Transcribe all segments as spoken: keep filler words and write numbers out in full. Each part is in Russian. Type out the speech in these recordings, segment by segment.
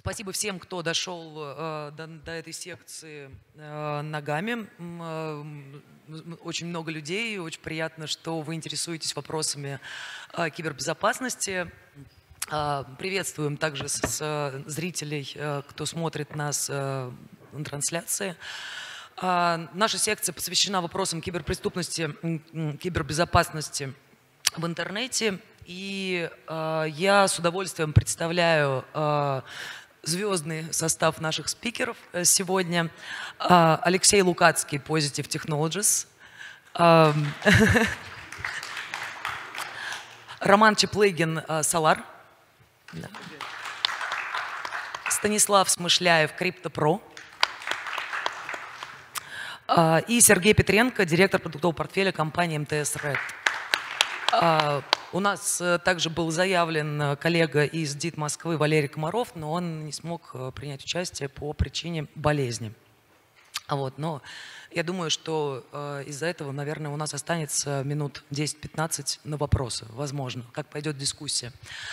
Спасибо всем, кто дошел э, до, до этой секции э, ногами. Э, очень много людей, очень приятно, что вы интересуетесь вопросами э, кибербезопасности. Э, приветствуем также с, с зрителей, э, кто смотрит нас э, на трансляции. Э, наша секция посвящена вопросам киберпреступности, кибербезопасности в интернете. И э, я с удовольствием представляю э, звездный состав наших спикеров сегодня. Э, Алексей Лукацкий, Positive Technologies. Э, Роман Чеплыгин, э, Solar. Да. Станислав Смышляев, CryptoPro. Э, и Сергей Петренко, директор продуктового портфеля компании эм тэ эс Red. Э, У нас также был заявлен коллега из ДИТ Москвы Валерий Комаров, но он не смог принять участие по причине болезни. Вот, но я думаю, что из-за этого, наверное, у нас останется минут десять-пятнадцать на вопросы, возможно, как пойдет дискуссия.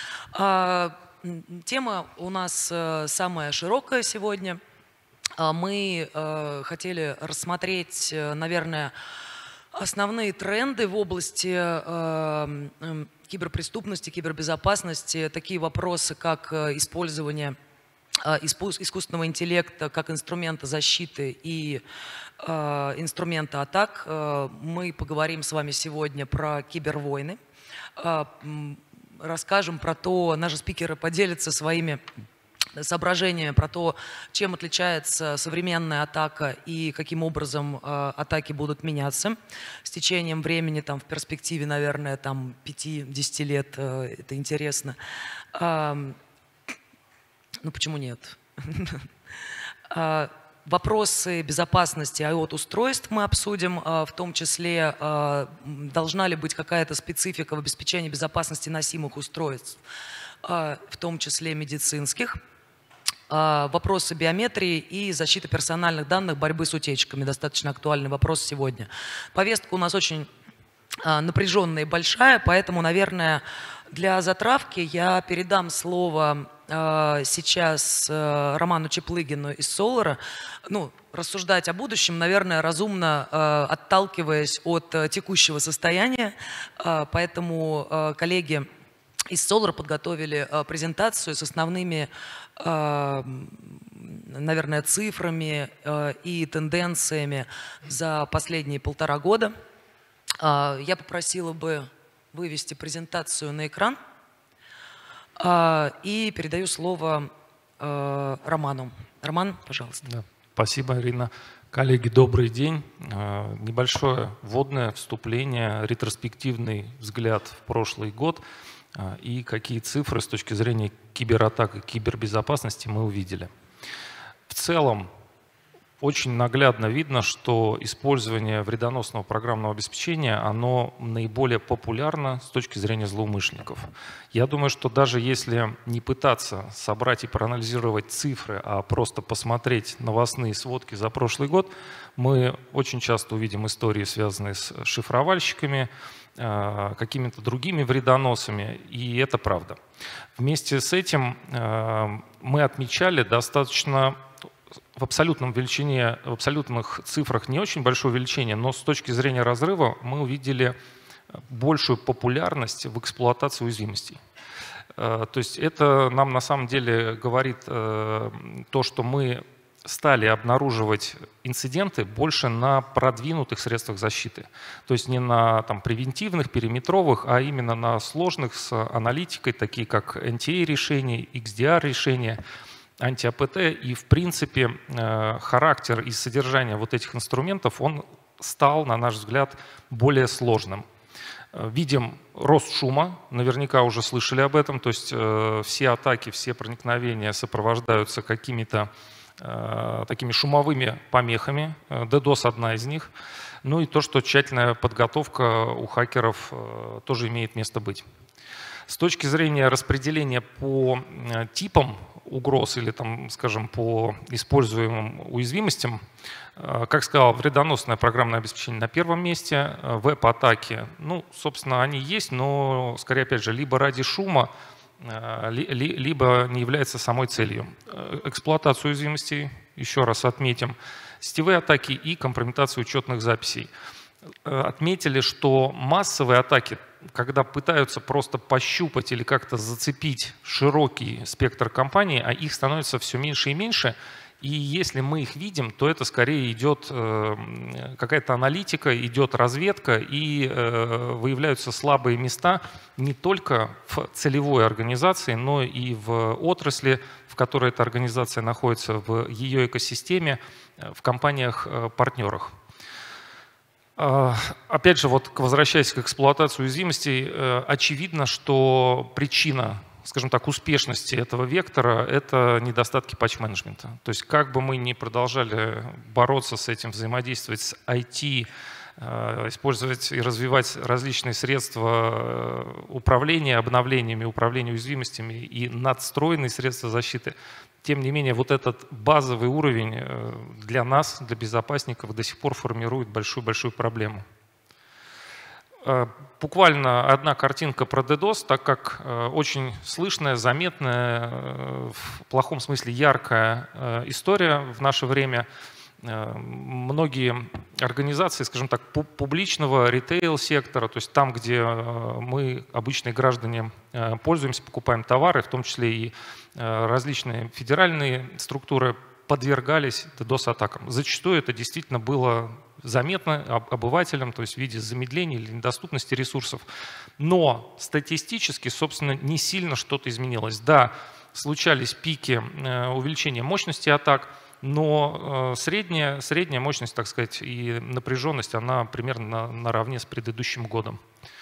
Тема у нас самая широкая сегодня. Мы хотели рассмотреть, наверное, основные тренды в области э, э, киберпреступности, кибербезопасности, такие вопросы, как использование э, искусственного интеллекта как инструмента защиты и э, инструмента атак. Э, мы поговорим с вами сегодня про кибервойны, э, расскажем про то, наши спикеры поделятся своими соображения про то, чем отличается современная атака и каким образом э, атаки будут меняться с течением времени, там, в перспективе, наверное, там, пяти-десяти лет. Э, это интересно. Э, ну, почему нет? э, Вопросы безопасности IoT-устройств мы обсудим, э, в том числе, э, должна ли быть какая-то специфика в обеспечении безопасности носимых устройств, э, в том числе медицинских. Вопросы биометрии и защиты персональных данных, борьбы с утечками. Достаточно актуальный вопрос сегодня. Повестка у нас очень напряженная и большая, поэтому, наверное, для затравки я передам слово сейчас Роману Чеплыгину из Solar. Ну, рассуждать о будущем, наверное, разумно, отталкиваясь от текущего состояния. Поэтому коллеги из Solar подготовили э, презентацию с основными, э, наверное, цифрами э, и тенденциями за последние полтора года. Э, я попросила бы вывести презентацию на экран э, и передаю слово э, Роману. Роман, пожалуйста. Да. Спасибо, Ирина. Коллеги, добрый день. Э, небольшое вводное вступление, ретроспективный взгляд в прошлый год. И какие цифры с точки зрения кибератак и кибербезопасности мы увидели. В целом, очень наглядно видно, что использование вредоносного программного обеспечения, оно наиболее популярно с точки зрения злоумышленников. Я думаю, что даже если не пытаться собрать и проанализировать цифры, а просто посмотреть новостные сводки за прошлый год, мы очень часто увидим истории, связанные с шифровальщиками, какими-то другими вредоносами, и это правда. Вместе с этим мы отмечали достаточно в абсолютном величине, в абсолютных цифрах не очень большое увеличение, но с точки зрения разрыва мы увидели большую популярность в эксплуатации уязвимостей. То есть это нам на самом деле говорит то, что мы стали обнаруживать инциденты больше на продвинутых средствах защиты. То есть не на там, превентивных, периметровых, а именно на сложных с аналитикой, такие как эн ти эй-решения, икс ди ар-решения, анти-эй пи ти. И в принципе характер и содержание вот этих инструментов, он стал, на наш взгляд, более сложным. Видим рост шума, наверняка уже слышали об этом, то есть все атаки, все проникновения сопровождаются какими-то такими шумовыми помехами. ддос одна из них. Ну и то, что тщательная подготовка у хакеров тоже имеет место быть. С точки зрения распределения по типам угроз или, там, скажем, по используемым уязвимостям, как сказал, вредоносное программное обеспечение на первом месте, веб-атаки, ну, собственно, они есть, но, скорее, опять же, либо ради шума, либо не является самой целью. Эксплуатацию уязвимостей, еще раз отметим, сетевые атаки и компрометацию учетных записей. Отметили, что массовые атаки, когда пытаются просто пощупать или как-то зацепить широкий спектр компаний, а их становится все меньше и меньше, и если мы их видим, то это скорее идет какая-то аналитика, идет разведка, и выявляются слабые места не только в целевой организации, но и в отрасли, в которой эта организация находится, в ее экосистеме, в компаниях-партнерах. Опять же, вот возвращаясь к эксплуатации уязвимостей, очевидно, что причина, скажем так, успешности этого вектора — это недостатки патч-менеджмента. То есть как бы мы ни продолжали бороться с этим, взаимодействовать с ай ти, использовать и развивать различные средства управления обновлениями, управления уязвимостями и надстроенные средства защиты, тем не менее, вот этот базовый уровень для нас, для безопасников, до сих пор формирует большую-большую проблему. Буквально одна картинка про DDoS, так как очень слышная, заметная, в плохом смысле яркая история в наше время. Многие организации, скажем так, публичного ритейл-сектора, то есть там, где мы, обычные граждане, пользуемся, покупаем товары, в том числе и различные федеральные структуры, подвергались DDoS-атакам. Зачастую это действительно было заметно обывателям, то есть в виде замедления или недоступности ресурсов. Но статистически, собственно, не сильно что-то изменилось. Да, случались пики увеличения мощности атак, но средняя, средняя мощность, так сказать, и напряженность, она примерно наравне с предыдущим годом.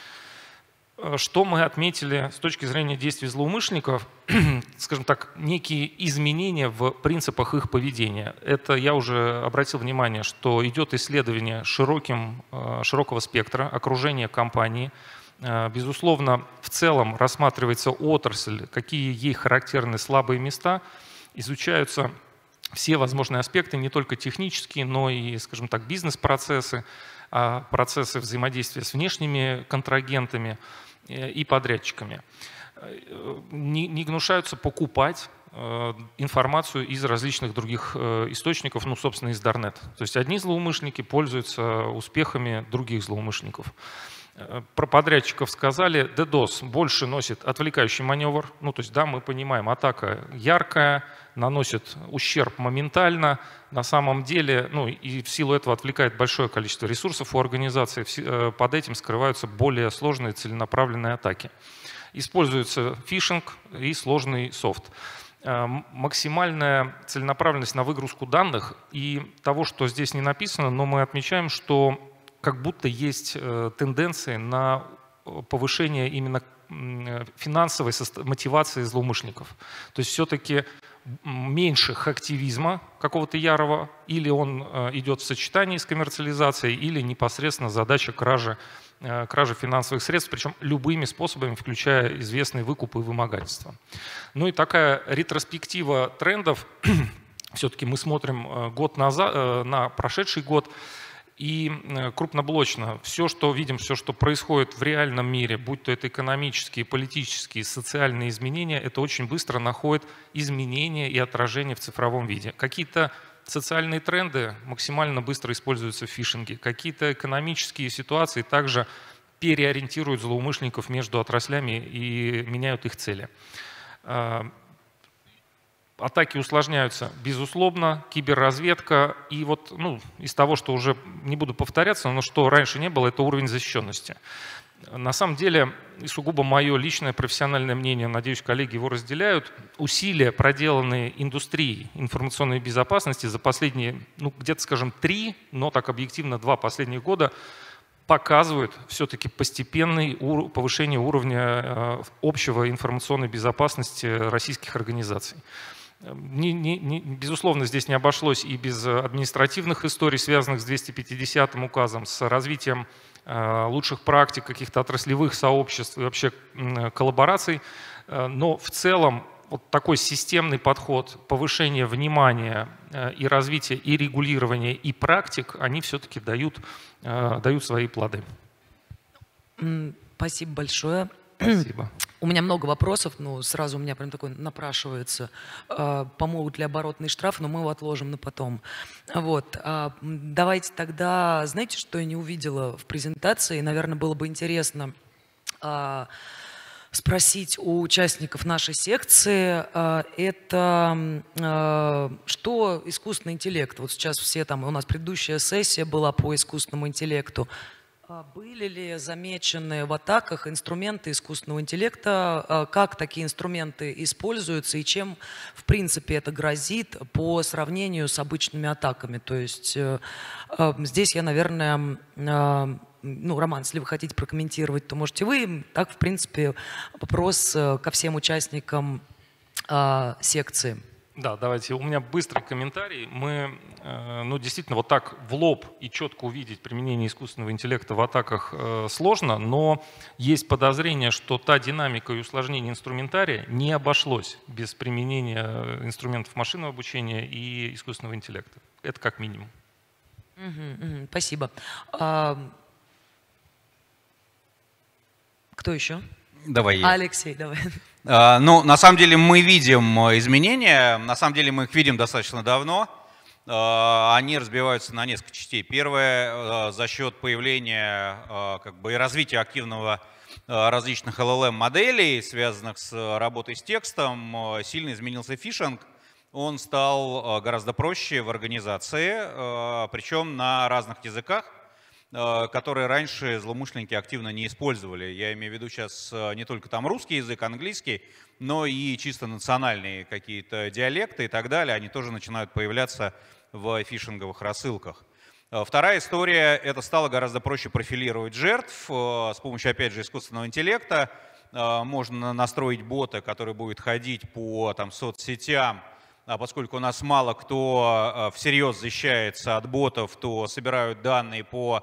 Что мы отметили с точки зрения действий злоумышленников, скажем так, некие изменения в принципах их поведения. Это я уже обратил внимание, что идет исследование широким, широкого спектра окружения компании. Безусловно, в целом рассматривается отрасль, какие ей характерны слабые места, изучаются все возможные аспекты, не только технические, но и, скажем так, бизнес-процессы, процессы взаимодействия с внешними контрагентами и подрядчиками. Не, не гнушаются покупать информацию из различных других источников, ну, собственно, из Дарнет. То есть одни злоумышленники пользуются успехами других злоумышленников. Про подрядчиков сказали, DDoS больше носит отвлекающий маневр. Ну, то есть, да, мы понимаем, атака яркая, наносит ущерб моментально. На самом деле, ну, и в силу этого отвлекает большое количество ресурсов у организации. Под этим скрываются более сложные целенаправленные атаки. Используется фишинг и сложный софт. Максимальная целенаправленность на выгрузку данных и того, что здесь не написано, но мы отмечаем, что как будто есть тенденции на повышение именно финансовой мотивации злоумышленников. То есть все-таки меньше активизма какого-то ярого, или он идет в сочетании с коммерциализацией, или непосредственно задача кражи, кражи финансовых средств, причем любыми способами, включая известные выкупы и вымогательства. Ну и такая ретроспектива трендов. Все-таки мы смотрим год назад, на прошедший год. И крупноблочно все, что видим, все, что происходит в реальном мире, будь то это экономические, политические, социальные изменения, это очень быстро находит изменения и отражения в цифровом виде. Какие-то социальные тренды максимально быстро используются в фишинге, какие-то экономические ситуации также переориентируют злоумышленников между отраслями и меняют их цели. Атаки усложняются, безусловно, киберразведка. И вот ну, из того, что уже не буду повторяться, но что раньше не было, это уровень защищенности. На самом деле, и сугубо мое личное профессиональное мнение, надеюсь, коллеги его разделяют, усилия, проделанные индустрией информационной безопасности за последние, ну, где-то, скажем, три, но так объективно два последних года, показывают все-таки постепенное повышение уровня общего информационной безопасности российских организаций. Не, не, не, безусловно, здесь не обошлось и без административных историй, связанных с двумястами пятидесятым указом, с развитием э, лучших практик, каких-то отраслевых сообществ и вообще э, коллабораций. Э, но в целом вот такой системный подход, повышение внимания э, и развитие и регулирования, и практик, они все-таки дают, э, дают свои плоды. Спасибо большое. Спасибо. У меня много вопросов, но сразу у меня прям такой напрашивается. Э, помогут ли оборотные штрафы, но мы его отложим на потом. Вот. А, давайте тогда, знаете, что я не увидела в презентации? Наверное, было бы интересно а, спросить у участников нашей секции, а, это а, что искусственный интеллект? Вот сейчас все там, у нас предыдущая сессия была по искусственному интеллекту. Были ли замечены в атаках инструменты искусственного интеллекта, как такие инструменты используются и чем, в принципе, это грозит по сравнению с обычными атаками? То есть здесь я, наверное, ну, Роман, если вы хотите прокомментировать, то можете вы. Так, в принципе, вопрос ко всем участникам секции. Да, давайте. У меня быстрый комментарий. Мы, ну, действительно, вот так в лоб и четко увидеть применение искусственного интеллекта в атаках сложно, но есть подозрение, что та динамика и усложнение инструментария не обошлось без применения инструментов машинного обучения и искусственного интеллекта. Это как минимум. Угу, угу, спасибо. А, кто еще? Давай я. Алексей, давай. Uh, ну, на самом деле мы видим изменения, на самом деле мы их видим достаточно давно. Uh, они разбиваются на несколько частей. Первое, uh, за счет появления uh, как бы, и развития активного uh, различных эл эл эм-моделей, связанных с работой с текстом, uh, сильно изменился фишинг. Он стал uh, гораздо проще в организации, uh, причем на разных языках, которые раньше злоумышленники активно не использовали. Я имею в виду сейчас не только там русский язык, английский, но и чисто национальные какие-то диалекты и так далее. Они тоже начинают появляться в фишинговых рассылках. Вторая история – это стало гораздо проще профилировать жертв с помощью, опять же, искусственного интеллекта. Можно настроить бота, который будет ходить по там, соцсетям. А поскольку у нас мало кто всерьез защищается от ботов, то собирают данные по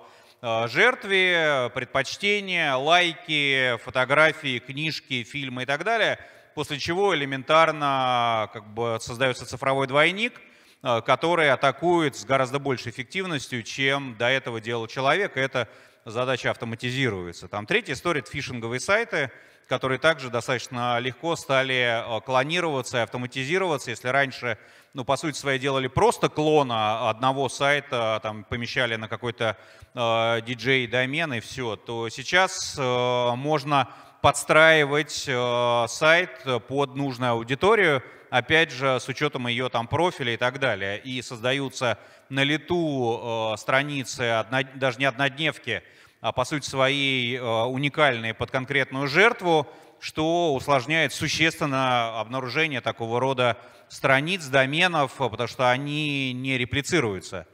жертве, предпочтения, лайки, фотографии, книжки, фильмы и так далее, после чего элементарно как бы создается цифровой двойник, который атакует с гораздо большей эффективностью, чем до этого делал человек, и эта задача автоматизируется. Там третья история – это фишинговые сайты, которые также достаточно легко стали клонироваться и автоматизироваться. Если раньше, ну, по сути своей, делали просто клона одного сайта, там, помещали на какой-то э, ди джей-домен и все, то сейчас э, можно подстраивать э, сайт под нужную аудиторию, опять же, с учетом ее там профиля и так далее. И создаются на лету э, страницы, одно, даже не однодневки, а по сути своей уникальные под конкретную жертву, что усложняет существенно обнаружение такого рода страниц, доменов, потому что они не реплицируются.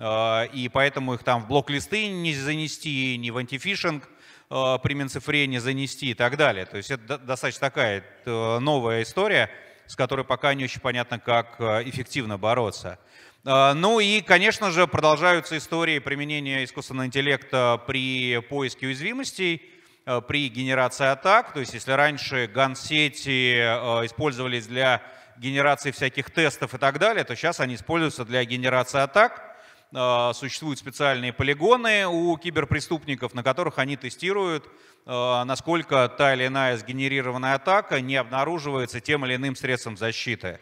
И поэтому их там в блок-листы не занести, ни в антифишинг при Минцифре не занести и так далее. То есть это достаточно такая новая история, с которой пока не очень понятно, как эффективно бороться. Ну и, конечно же, продолжаются истории применения искусственного интеллекта при поиске уязвимостей, при генерации атак. То есть если раньше ган-сети использовались для генерации всяких тестов и так далее, то сейчас они используются для генерации атак. Существуют специальные полигоны у киберпреступников, на которых они тестируют, насколько та или иная сгенерированная атака не обнаруживается тем или иным средством защиты.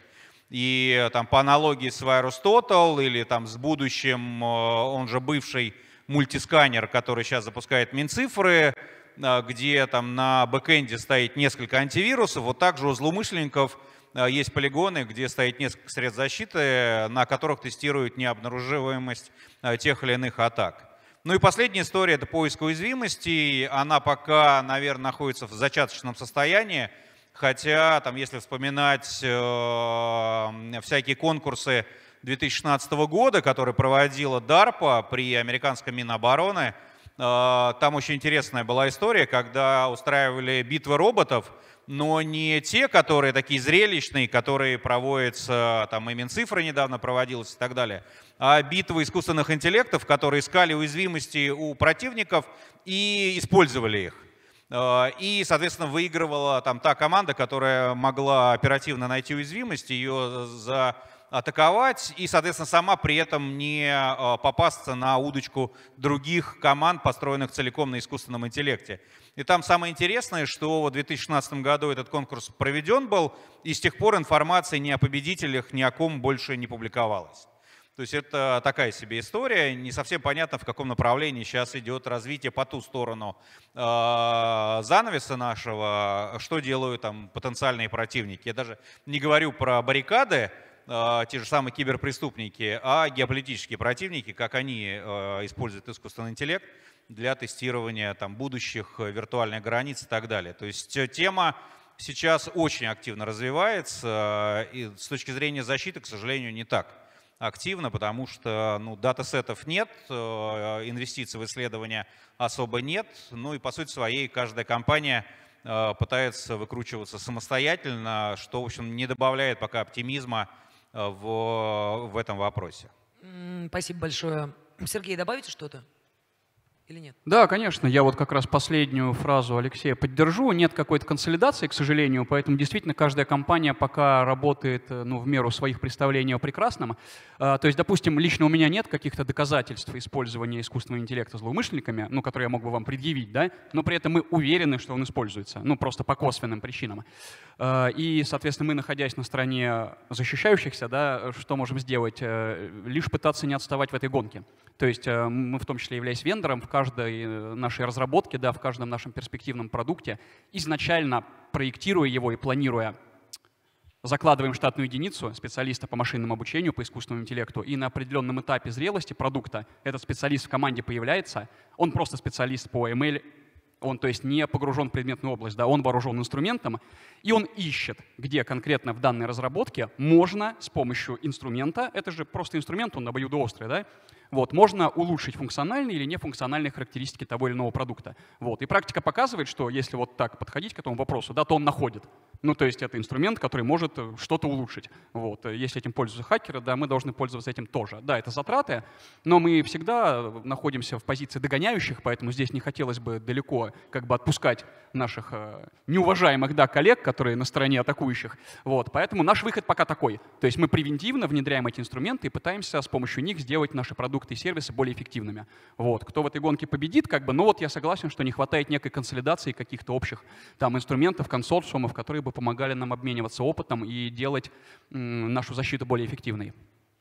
И там, по аналогии с VirusTotal или там, с будущим, он же бывший мультисканер, который сейчас запускает Минцифры, где там, на бэкэнде стоит несколько антивирусов, вот также у злоумышленников есть полигоны, где стоит несколько средств защиты, на которых тестируют необнаруживаемость тех или иных атак. Ну и последняя история – это поиск уязвимостей. Она пока, наверное, находится в зачаточном состоянии. Хотя, там, если вспоминать э, всякие конкурсы две тысячи шестнадцатого года, которые проводила дарпа при американском Минобороны, э, там очень интересная была история, когда устраивали битвы роботов, но не те, которые такие зрелищные, которые проводятся, там и Минцифры недавно проводилась и так далее, а битвы искусственных интеллектов, которые искали уязвимости у противников и использовали их. И, соответственно, выигрывала там та команда, которая могла оперативно найти уязвимость, ее за атаковать и, соответственно, сама при этом не попасться на удочку других команд, построенных целиком на искусственном интеллекте. И там самое интересное, что в две тысячи шестнадцатом году этот конкурс проведен был, и с тех пор информация ни о победителях, ни о ком больше не публиковалась. То есть это такая себе история, не совсем понятно, в каком направлении сейчас идет развитие по ту сторону э, занавеса нашего, что делают там потенциальные противники. Я даже не говорю про баррикады, э, те же самые киберпреступники, а геополитические противники, как они э, используют искусственный интеллект для тестирования там, будущих виртуальных границ и так далее. То есть тема сейчас очень активно развивается, и с точки зрения защиты, к сожалению, не так активно, потому что ну, датасетов нет, инвестиций в исследования особо нет. Ну и по сути своей каждая компания пытается выкручиваться самостоятельно, что, в общем, не добавляет пока оптимизма в, в этом вопросе. Спасибо большое. Сергей, добавите что-то? Или нет? Да, конечно. Я вот как раз последнюю фразу Алексея поддержу. Нет какой-то консолидации, к сожалению, поэтому действительно каждая компания пока работает ну, в меру своих представлений о прекрасном. То есть, допустим, лично у меня нет каких-то доказательств использования искусственного интеллекта злоумышленниками, ну, которые я мог бы вам предъявить, да, но при этом мы уверены, что он используется, ну, просто по косвенным причинам. И, соответственно, мы, находясь на стороне защищающихся, да, что можем сделать? Лишь пытаться не отставать в этой гонке. То есть мы, в том числе являясь вендором, в каждой нашей разработке, да, в каждом нашем перспективном продукте, изначально проектируя его и планируя, закладываем штатную единицу специалиста по машинному обучению, по искусственному интеллекту, и на определенном этапе зрелости продукта этот специалист в команде появляется, он просто специалист по эм эл, он, то есть, не погружен в предметную область, да, он вооружен инструментом, и он ищет, где конкретно в данной разработке можно с помощью инструмента, это же просто инструмент, он обоюдоострый, да, вот, можно улучшить функциональные или нефункциональные характеристики того или иного продукта. Вот. И практика показывает, что если вот так подходить к этому вопросу, да, то он находит. Ну, то есть это инструмент, который может что-то улучшить. Вот. Если этим пользуются хакеры, да, мы должны пользоваться этим тоже. Да, это затраты, но мы всегда находимся в позиции догоняющих, поэтому здесь не хотелось бы далеко как бы отпускать наших э, неуважаемых, да, коллег, которые на стороне атакующих. Вот. Поэтому наш выход пока такой. То есть мы превентивно внедряем эти инструменты и пытаемся с помощью них сделать наши продукты и сервисы более эффективными. Вот. Кто в этой гонке победит, как бы, ну вот я согласен, что не хватает некой консолидации каких-то общих там инструментов, консорциумов, которые бы помогали нам обмениваться опытом и делать м, нашу защиту более эффективной.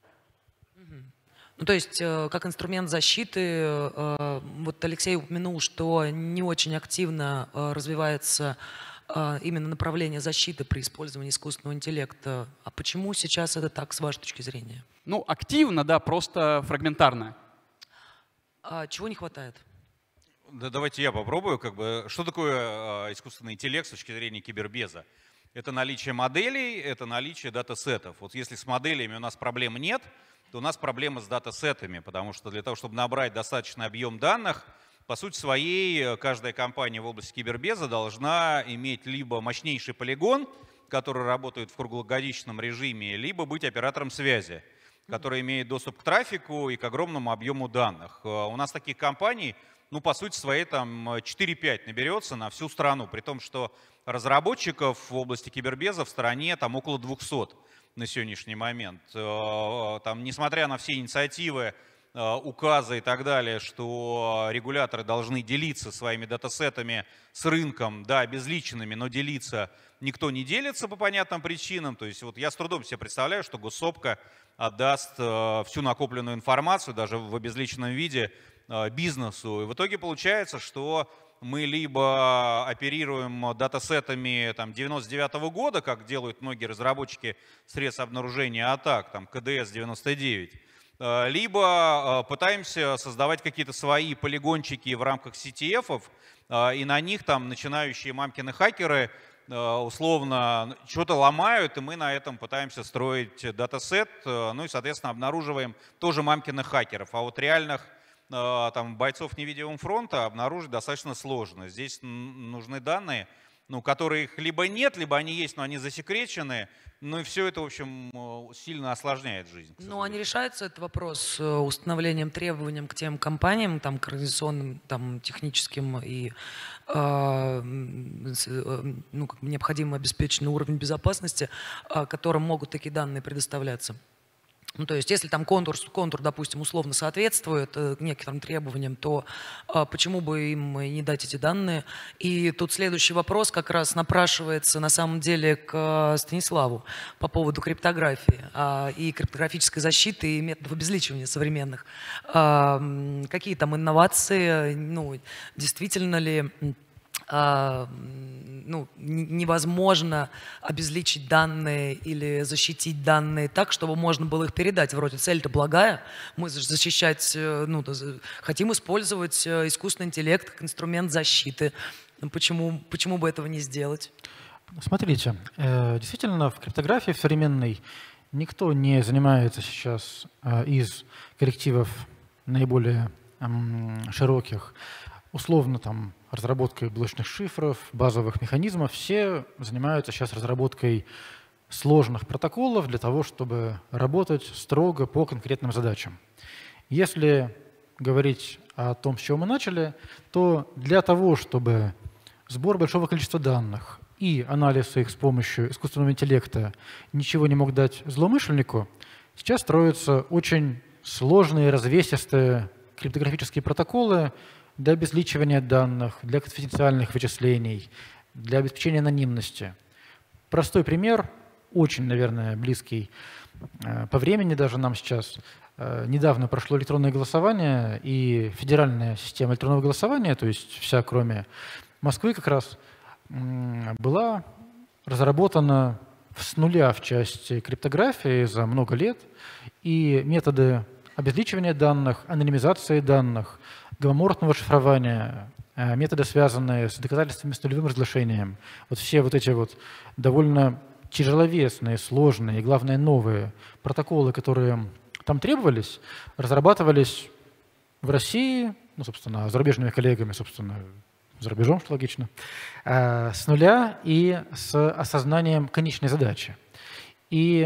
Ну, то есть, как инструмент защиты, вот Алексей упомянул, что не очень активно развивается именно направление защиты при использовании искусственного интеллекта. А почему сейчас это так, с вашей точки зрения? Ну, активно, да, просто фрагментарно. А чего не хватает? Да, давайте я попробую. Как бы, что такое э, искусственный интеллект с точки зрения кибербеза? Это наличие моделей, это наличие датасетов. Вот если с моделями у нас проблем нет, то у нас проблемы с датасетами, потому что для того, чтобы набрать достаточный объем данных, по сути своей, каждая компания в области кибербеза должна иметь либо мощнейший полигон, который работает в круглогодичном режиме, либо быть оператором связи, который имеет доступ к трафику и к огромному объему данных. У нас таких компаний, ну, по сути своей, там четыре-пять наберется на всю страну, при том, что разработчиков в области кибербеза в стране там около двухсот на сегодняшний момент. Там, несмотря на все инициативы, указы и так далее, что регуляторы должны делиться своими датасетами с рынком, да, обезличенными, но делиться никто не делится по понятным причинам. То есть вот я с трудом себе представляю, что госсопка отдаст всю накопленную информацию, даже в обезличенном виде, бизнесу. И в итоге получается, что мы либо оперируем датасетами там, девяносто девятого года, как делают многие разработчики средств обнаружения атак, там ка дэ эс девяносто девять, либо пытаемся создавать какие-то свои полигончики в рамках си ти эф-ов, и на них там начинающие мамкины хакеры условно что-то ломают, и мы на этом пытаемся строить датасет, ну и, соответственно, обнаруживаем тоже мамкиных хакеров. А вот реальных там, бойцов невидимого фронта обнаружить достаточно сложно. Здесь нужны данные, ну, которых либо нет, либо они есть, но они засекречены. Ну и все это, в общем, сильно осложняет жизнь. Ну, а не решается этот вопрос установлением требованиям к тем компаниям, там, к организационным, там, техническим и э, ну, как бы необходимо обеспеченный уровень безопасности, э, которым могут такие данные предоставляться? Ну, то есть, если там контур, контур, допустим, условно соответствует э, некоторым требованиям, то э, почему бы им не дать эти данные? И тут следующий вопрос как раз напрашивается на самом деле к э, Станиславу по поводу криптографии э, и криптографической защиты и методов обезличивания современных. Э, какие там инновации, ну, действительно ли... Uh, ну, невозможно обезличить данные или защитить данные так, чтобы можно было их передать. Вроде цель-то благая, мы защищать, ну, хотим использовать искусственный интеллект как инструмент защиты. Почему, почему бы этого не сделать? Смотрите, действительно, в криптографии в современной никто не занимается сейчас из коллективов наиболее широких, условно, там, разработкой блочных шифров, базовых механизмов. Все занимаются сейчас разработкой сложных протоколов для того, чтобы работать строго по конкретным задачам. Если говорить о том, с чего мы начали, то для того, чтобы сбор большого количества данных и анализ их с помощью искусственного интеллекта ничего не мог дать злоумышленнику, сейчас строятся очень сложные, развесистые криптографические протоколы для обезличивания данных, для конфиденциальных вычислений, для обеспечения анонимности. Простой пример, очень, наверное, близкий по времени даже нам сейчас. Недавно прошло электронное голосование, и федеральная система электронного голосования, то есть вся, кроме Москвы, как раз была разработана с нуля в части криптографии за много лет, и методы обезличивания данных, анонимизации данных, гомоморфного шифрования, методы, связанные с доказательствами с нулевым разглашением. Вот все вот эти вот довольно тяжеловесные, сложные и, главное, новые протоколы, которые там требовались, разрабатывались в России, ну, собственно, зарубежными коллегами, собственно, за рубежом, что логично, с нуля и с осознанием конечной задачи. И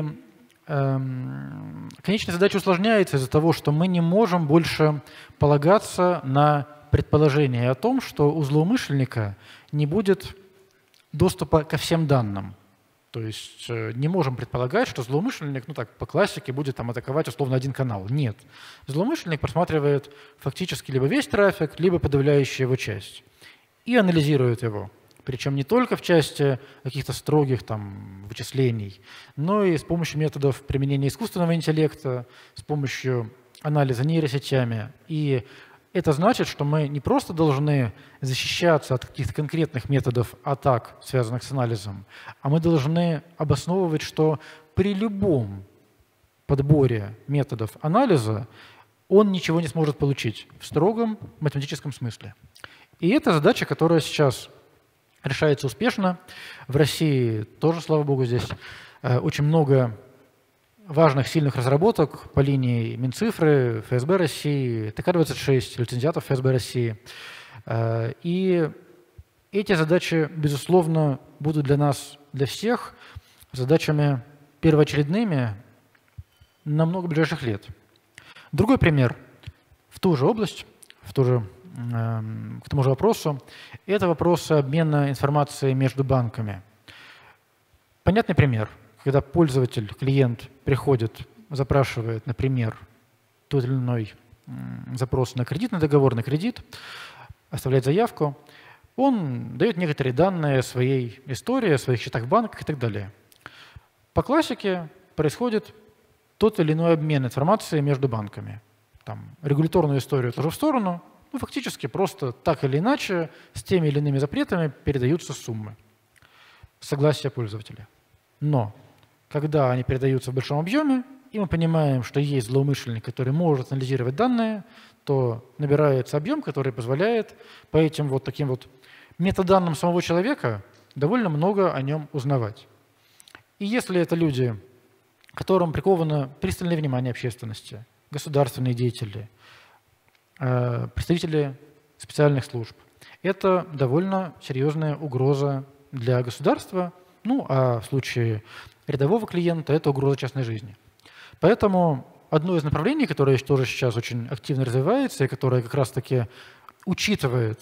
конечная задача усложняется из-за того, что мы не можем больше полагаться на предположение о том, что у злоумышленника не будет доступа ко всем данным. То есть не можем предполагать, что злоумышленник, ну так, по классике, будет там атаковать условно один канал. Нет. Злоумышленник просматривает фактически либо весь трафик, либо подавляющую его часть и анализирует его. Причем не только в части каких-то строгих там вычислений, но и с помощью методов применения искусственного интеллекта, с помощью анализа нейросетями. И это значит, что мы не просто должны защищаться от каких-то конкретных методов атак, связанных с анализом, а мы должны обосновывать, что при любом подборе методов анализа он ничего не сможет получить в строгом математическом смысле. И это задача, которая сейчас решается успешно. В России тоже, слава богу, здесь очень много важных, сильных разработок по линии Минцифры, эф эс бэ России, тэ ка двадцать шесть, лицензиатов эф эс бэ России. И эти задачи, безусловно, будут для нас, для всех, задачами первоочередными на много ближайших лет. Другой пример в ту же область, в ту же к тому же вопросу, это вопросы обмена информацией между банками. Понятный пример. Когда пользователь, клиент приходит, запрашивает, например, тот или иной запрос на кредитный договор, на кредит, оставляет заявку, он дает некоторые данные о своей истории, о своих счетах в банках и так далее. По классике происходит тот или иной обмен информацией между банками. Там, регуляторную историю тоже в сторону, ну, фактически просто так или иначе с теми или иными запретами передаются суммы. Согласие пользователя. Но когда они передаются в большом объеме, и мы понимаем, что есть злоумышленник, который может анализировать данные, то набирается объем, который позволяет по этим вот таким вот метаданным самого человека довольно много о нем узнавать. И если это люди, которым приковано пристальное внимание общественности, государственные деятели, представители специальных служб, это довольно серьезная угроза для государства, ну а в случае рядового клиента это угроза частной жизни. Поэтому одно из направлений, которое тоже сейчас очень активно развивается и которое как раз-таки учитывает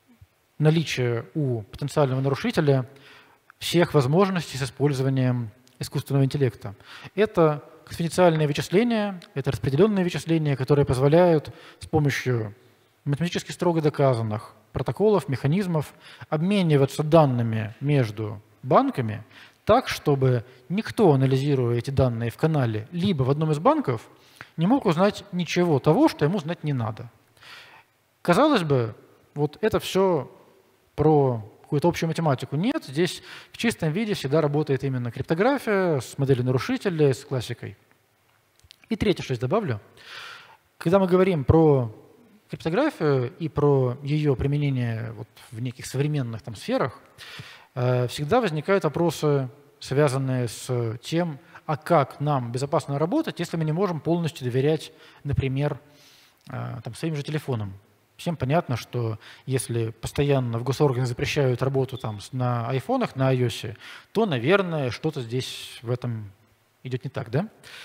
наличие у потенциального нарушителя всех возможностей с использованием искусственного интеллекта. Это конфиденциальные вычисления, это распределенные вычисления, которые позволяют с помощью математически строго доказанных протоколов, механизмов обмениваться данными между банками так, чтобы никто, анализируя эти данные в канале, либо в одном из банков, не мог узнать ничего того, что ему знать не надо. Казалось бы, вот это все про какую-то общую математику. Нет, здесь в чистом виде всегда работает именно криптография с моделью нарушителя, с классикой. И третье, что я добавлю. Когда мы говорим про криптографию и про ее применение вот в неких современных там сферах, всегда возникают вопросы, связанные с тем, а как нам безопасно работать, если мы не можем полностью доверять, например, там, своим же телефонам. Всем понятно, что если постоянно в госорганы запрещают работу там, на айфонах, на iOS, то, наверное, что-то здесь в этом идет не так, да?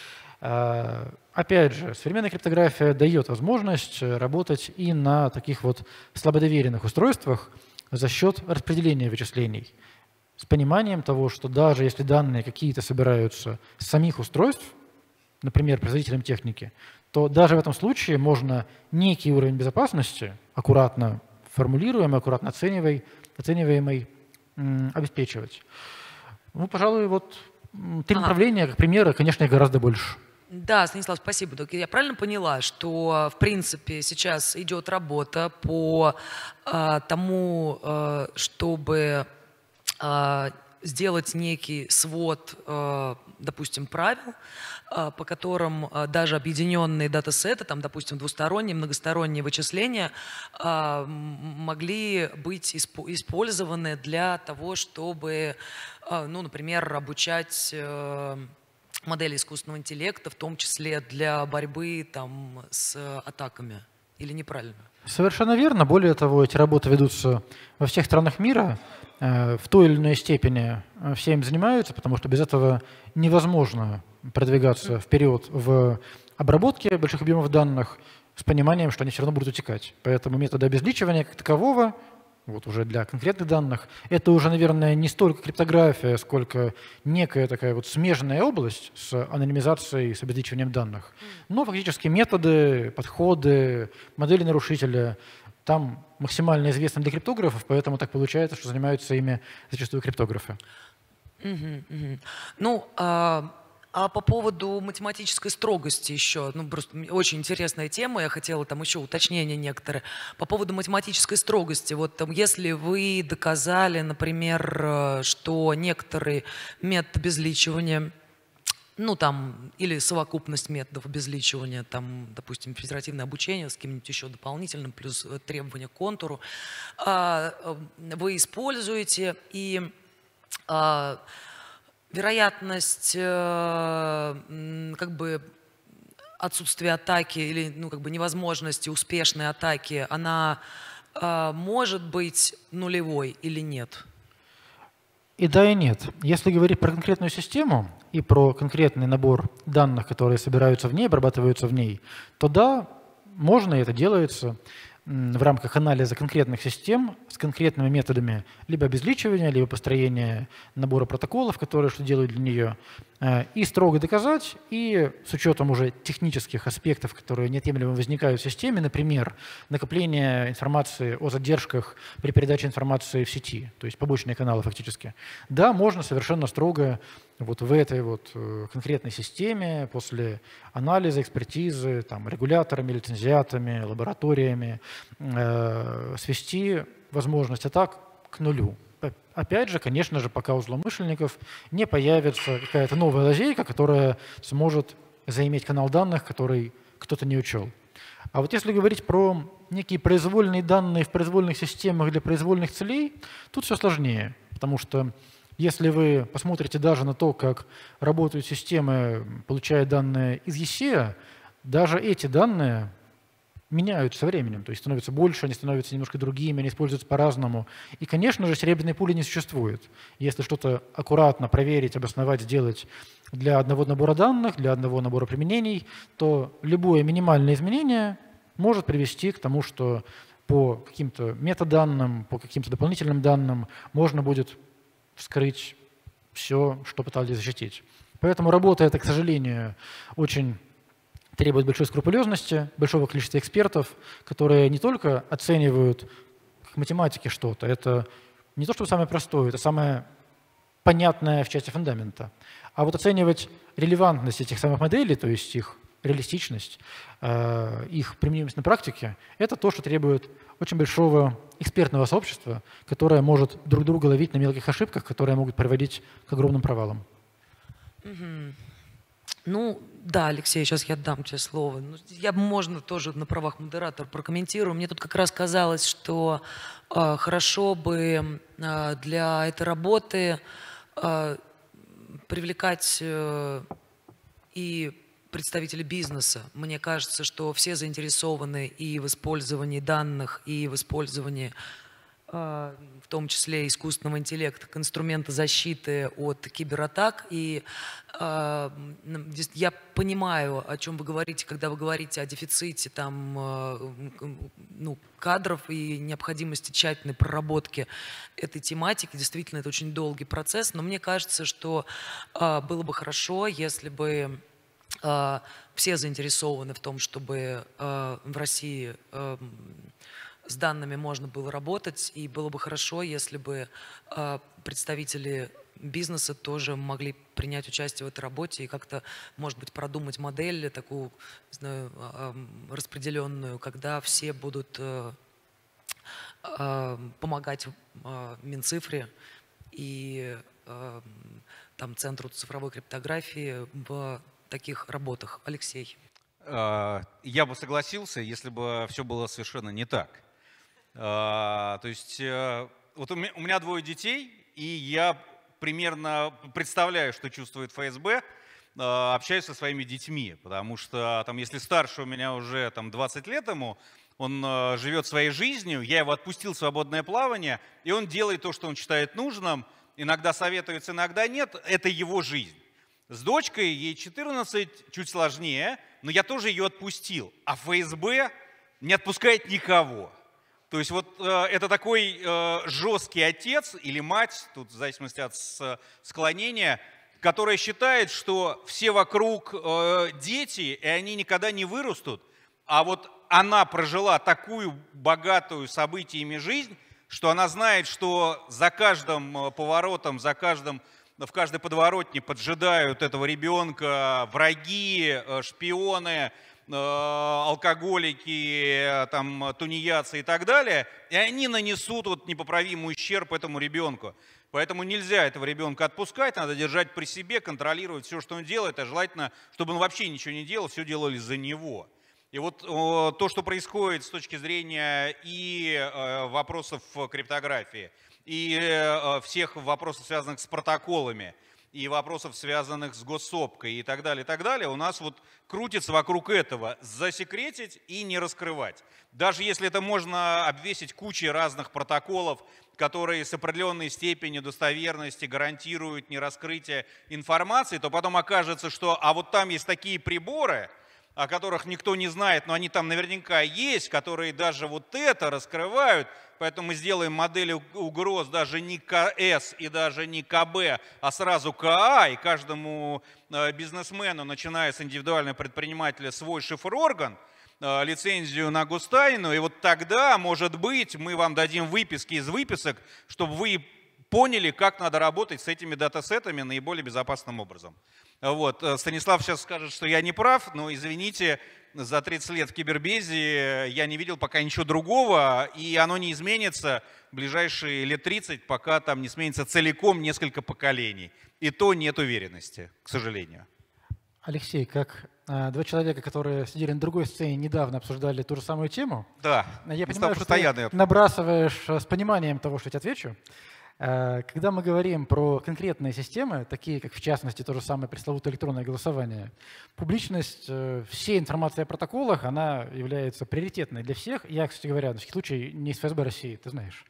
Опять же, современная криптография дает возможность работать и на таких вот слабодоверенных устройствах за счет распределения вычислений, с пониманием того, что даже если данные какие-то собираются с самих устройств, например, производителем техники, то даже в этом случае можно некий уровень безопасности, аккуратно формулируемый, аккуратно оцениваемый, оцениваемый обеспечивать. Ну, пожалуй, вот три направления, как примеры, конечно, их гораздо больше. Да, Станислав, спасибо. Так я правильно поняла, что, в принципе, сейчас идет работа по а, тому, а, чтобы а, сделать некий свод, а, допустим, правил, а, по которым а, даже объединенные датасеты, там, допустим, двусторонние, многосторонние вычисления а, могли быть исп- использованы для того, чтобы, а, ну, например, обучать а, модели искусственного интеллекта, в том числе для борьбы там, с атаками. Или неправильно? Совершенно верно. Более того, эти работы ведутся во всех странах мира. В той или иной степени все им занимаются, потому что без этого невозможно продвигаться вперед в обработке больших объемов данных с пониманием, что они все равно будут утекать. Поэтому методы обезличивания как такового, вот уже для конкретных данных, это уже, наверное, не столько криптография, сколько некая такая вот смежная область с анонимизацией, с обезличиванием данных. Но фактически методы, подходы, модели нарушителя там максимально известны для криптографов, поэтому так получается, что занимаются ими зачастую криптографы. Угу, угу. Ну, а, а по поводу математической строгости еще, ну, просто очень интересная тема, я хотела там еще уточнения некоторые. По поводу математической строгости, вот там, если вы доказали, например, что некоторые методы обезличивания, ну, там, или совокупность методов обезличивания, там, допустим, федеративное обучение с каким-нибудь еще дополнительным, плюс требования к контуру, вы используете, и вероятность как бы отсутствия атаки или, ну, как бы невозможности успешной атаки, она может быть нулевой или нет? И да, и нет. Если говорить про конкретную систему и про конкретный набор данных, которые собираются в ней, обрабатываются в ней, то да, можно, и это делается в рамках анализа конкретных систем с конкретными методами либо обезличивания, либо построения набора протоколов, которые что делают для нее, и строго доказать, и с учетом уже технических аспектов, которые неотъемлемо возникают в системе, например, накопление информации о задержках при передаче информации в сети, то есть побочные каналы фактически. Да, можно совершенно строго вот в этой вот конкретной системе после анализа, экспертизы, там, регуляторами, лицензиатами, лабораториями э, свести возможность атак к нулю. Опять же, конечно же, пока у злоумышленников не появится какая-то новая лазейка, которая сможет заиметь канал данных, который кто-то не учел. А вот если говорить про некие произвольные данные в произвольных системах для произвольных целей, тут все сложнее, потому что если вы посмотрите даже на то, как работают системы, получая данные из ЕСЕ, даже эти данные меняются со временем, то есть становятся больше, они становятся немножко другими, они используются по-разному. И, конечно же, серебряной пули не существует. Если что-то аккуратно проверить, обосновать, сделать для одного набора данных, для одного набора применений, то любое минимальное изменение может привести к тому, что по каким-то метаданным, по каким-то дополнительным данным можно будет вскрыть все, что пытались защитить. Поэтому работа эта, к сожалению, очень требует большой скрупулезности, большого количества экспертов, которые не только оценивают как математики что-то, это не то, что самое простое, это самое понятное в части фундамента, а вот оценивать релевантность этих самых моделей, то есть их реалистичность, их применимость на практике, это то, что требует очень большого экспертного сообщества, которое может друг друга ловить на мелких ошибках, которые могут приводить к огромным провалам. Угу. Ну, да, Алексей, сейчас я дам тебе слово. Я, можно, тоже на правах модератора прокомментирую. Мне тут как раз казалось, что э, хорошо бы э, для этой работы э, привлекать э, и представители бизнеса. Мне кажется, что все заинтересованы и в использовании данных, и в использовании в том числе искусственного интеллекта, как инструмента защиты от кибератак. И э, я понимаю, о чем вы говорите, когда вы говорите о дефиците там, э, ну, кадров и необходимости тщательной проработки этой тематики. Действительно, это очень долгий процесс, но мне кажется, что э, было бы хорошо, если бы э, все заинтересованы в том, чтобы э, в России э, с данными можно было работать, и было бы хорошо, если бы э, представители бизнеса тоже могли принять участие в этой работе и как-то, может быть, продумать модель такую, не знаю, э, распределенную, когда все будут э, э, помогать э, Минцифре и э, там, Центру цифровой криптографии в таких работах. Алексей. Я бы согласился, если бы все было совершенно не так. То есть вот у меня двое детей, и я примерно представляю, что чувствует эф эс бэ, общаюсь со своими детьми, потому что там, если старше у меня уже там, двадцать лет ему, он живет своей жизнью, я его отпустил в свободное плавание, и он делает то, что он считает нужным, иногда советуется, иногда нет, это его жизнь. С дочкой, ей четырнадцать, чуть сложнее, но я тоже ее отпустил, а эф эс бэ не отпускает никого. То есть вот э, это такой э, жесткий отец или мать, тут в зависимости от склонения, которая считает, что все вокруг э, дети, и они никогда не вырастут, а вот она прожила такую богатую событиями жизнь, что она знает, что за каждым поворотом, за каждым, в каждой подворотне поджидают этого ребенка враги, шпионы, алкоголики, там, тунеядцы и так далее, и они нанесут вот непоправимый ущерб этому ребенку. Поэтому нельзя этого ребенка отпускать, надо держать при себе, контролировать все, что он делает, а желательно, чтобы он вообще ничего не делал, все делали за него. И вот то, что происходит с точки зрения и вопросов криптографии, и всех вопросов, связанных с протоколами, и вопросов, связанных с госсопкой и так далее, и так далее, у нас вот крутится вокруг этого: засекретить и не раскрывать. Даже если это можно обвесить кучей разных протоколов, которые с определенной степенью достоверности гарантируют нераскрытие информации, то потом окажется, что а вот там есть такие приборы, о которых никто не знает, но они там наверняка есть, которые даже вот это раскрывают. Поэтому мы сделаем модели угроз даже не ка эс и даже не ка бэ, а сразу ка а, и каждому бизнесмену, начиная с индивидуального предпринимателя, свой шифр-орган, лицензию на гостайну, и вот тогда, может быть, мы вам дадим выписки из выписок, чтобы вы поняли, как надо работать с этими датасетами наиболее безопасным образом. Вот. Станислав сейчас скажет, что я не прав, но извините, за тридцать лет в кибербезе я не видел пока ничего другого, и оно не изменится в ближайшие лет тридцать, пока там не сменится целиком несколько поколений. И то нет уверенности, к сожалению. Алексей, как э, два человека, которые сидели на другой сцене, недавно обсуждали ту же самую тему, да, я понимаю, что ты набрасываешь с пониманием того, что я тебе отвечу. Когда мы говорим про конкретные системы, такие как, в частности, то же самое пресловутое электронное голосование, публичность всей информации о протоколах, она является приоритетной для всех. Я, кстати говоря, на всякий случай не из эф эс бэ России, ты знаешь.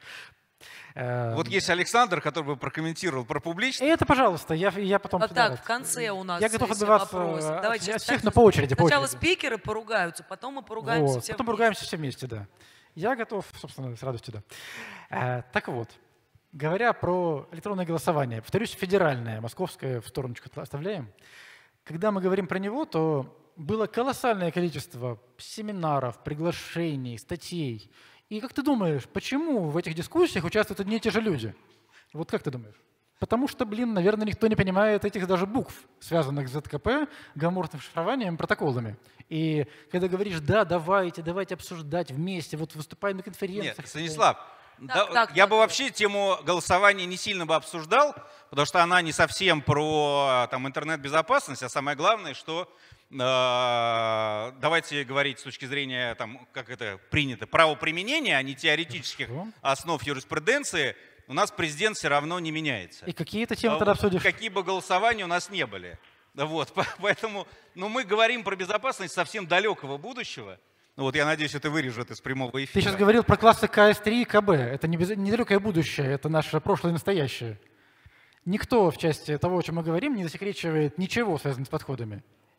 Вот есть Александр, который бы прокомментировал про публичность. Это, пожалуйста, я, я потом... А так, в конце у нас я готов отбиваться Давайте от всех, но по очереди. Сначала по очереди. Спикеры поругаются, потом мы поругаемся вот, все потом вместе. поругаемся все вместе, да. Я готов, собственно, с радостью, да. Так вот. Говоря про электронное голосование, повторюсь, федеральное, московское в стороночку оставляем. Когда мы говорим про него, то было колоссальное количество семинаров, приглашений, статей. И как ты думаешь, почему в этих дискуссиях участвуют одни и те же люди? Вот как ты думаешь? Потому что, блин, наверное, никто не понимает этих даже букв, связанных с зет ка пэ, гоморфным шифрованием, протоколами. И когда говоришь, да, давайте, давайте обсуждать вместе, вот выступаем на конференциях. Нет, Станислав, Так, да, так, я так, бы так. вообще тему голосования не сильно бы обсуждал, потому что она не совсем про там, интернет-безопасность, а самое главное, что э, давайте говорить с точки зрения, там, как это принято, правоприменения, а не теоретических Хорошо. основ юриспруденции, у нас президент все равно не меняется. И какие-то темы А тогда вот обсудишь? Какие бы голосования у нас не были. Вот, по- поэтому ну, мы говорим про безопасность совсем далекого будущего. Ну, вот я надеюсь, это вырежет из прямого эфира. Ты сейчас говорил про классы ка эс три и ка бэ. Это не без- недалекое будущее, это наше прошлое и настоящее. Никто в части того, о чем мы говорим, не засекречивает ничего, связанного с подходами.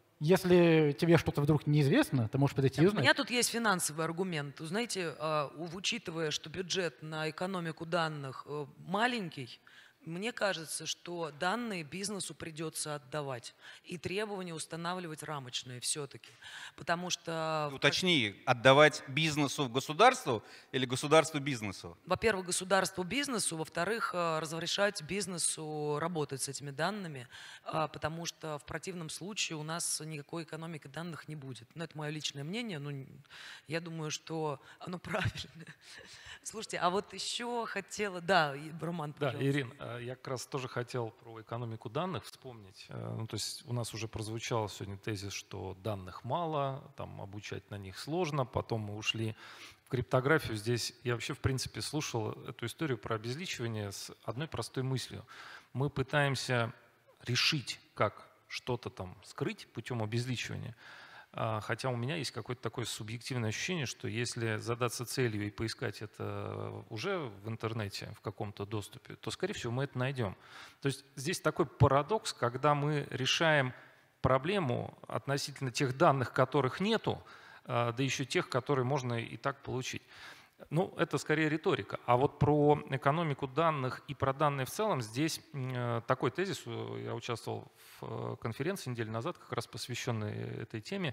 Если тебе что-то вдруг неизвестно, ты можешь подойти и У узнать. меня тут есть финансовый аргумент. Вы знаете, а, у- учитывая, что бюджет на экономику данных э, маленький, мне кажется, что данные бизнесу придется отдавать и требования устанавливать рамочные все-таки. Потому что, Уточни, отдавать бизнесу государству или государству бизнесу? во-первых, государству бизнесу, во-вторых, э, разрешать бизнесу работать с этими данными, а, потому что в противном случае у нас никакой экономики данных не будет. Но это мое личное мнение, но я думаю, что оно правильное. Слушайте, а вот еще хотела... Да, и- Роман, Да, пожалуйста. Ирин, э, я как раз тоже хотел про экономику данных вспомнить. Э, Ну, то есть у нас уже прозвучал сегодня тезис, что данных мало, там обучать на них сложно, потом мы ушли в криптографию. Здесь я вообще, в принципе, слушал эту историю про обезличивание с одной простой мыслью. Мы пытаемся решить, как что-то там скрыть путем обезличивания. А, Хотя у меня есть какое-то такое субъективное ощущение, что если задаться целью и поискать это уже в интернете, в каком-то доступе, то, скорее всего, мы это найдем. То есть здесь такой парадокс, когда мы решаем проблему относительно тех данных, которых нету, а, да еще тех, которые можно и так получить. Ну, это скорее риторика. А вот про экономику данных и про данные в целом, здесь э, такой тезис, э, я участвовал в э, конференции неделю назад, как раз посвященной этой теме,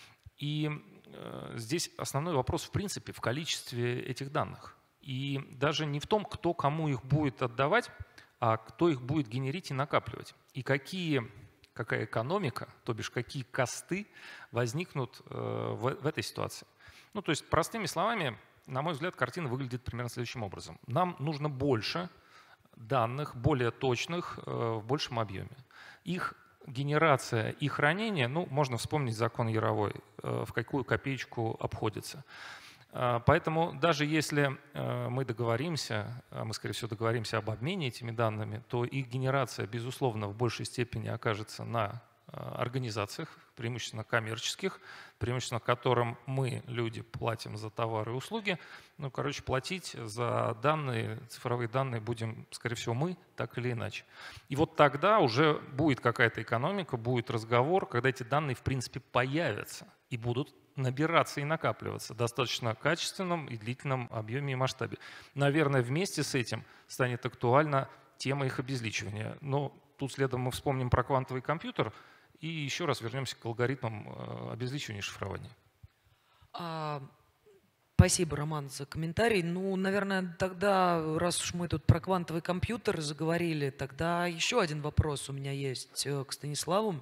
и э, здесь основной вопрос, в принципе, в количестве этих данных. И даже не в том, кто кому их будет отдавать, а кто их будет генерить и накапливать. И какие, какая экономика, то бишь какие косты возникнут э, в, в этой ситуации. Ну, то есть, простыми словами, на мой взгляд, картина выглядит примерно следующим образом. Нам нужно больше данных, более точных, э, в большем объеме. Их генерация и хранение, ну, можно вспомнить закон Яровой, э, в какую копеечку обходится. Э, Поэтому даже если э, мы договоримся, а мы, скорее всего, договоримся об обмене этими данными, то их генерация, безусловно, в большей степени окажется на э, организациях, преимущественно коммерческих, преимущественно которым мы, люди, платим за товары и услуги. Ну, короче, платить за данные, цифровые данные будем, скорее всего, мы, так или иначе. И вот тогда уже будет какая-то экономика, будет разговор, когда эти данные, в принципе, появятся и будут набираться и накапливаться в достаточно качественном и длительном объеме и масштабе. Наверное, вместе с этим станет актуальна тема их обезличивания. Но тут следом мы вспомним про квантовый компьютер, и еще раз вернемся к алгоритмам э, обезличивания и шифрования. А, Спасибо, Роман, за комментарий. Ну, наверное, тогда, раз уж мы тут про квантовый компьютер заговорили, тогда еще один вопрос у меня есть э, к Станиславу.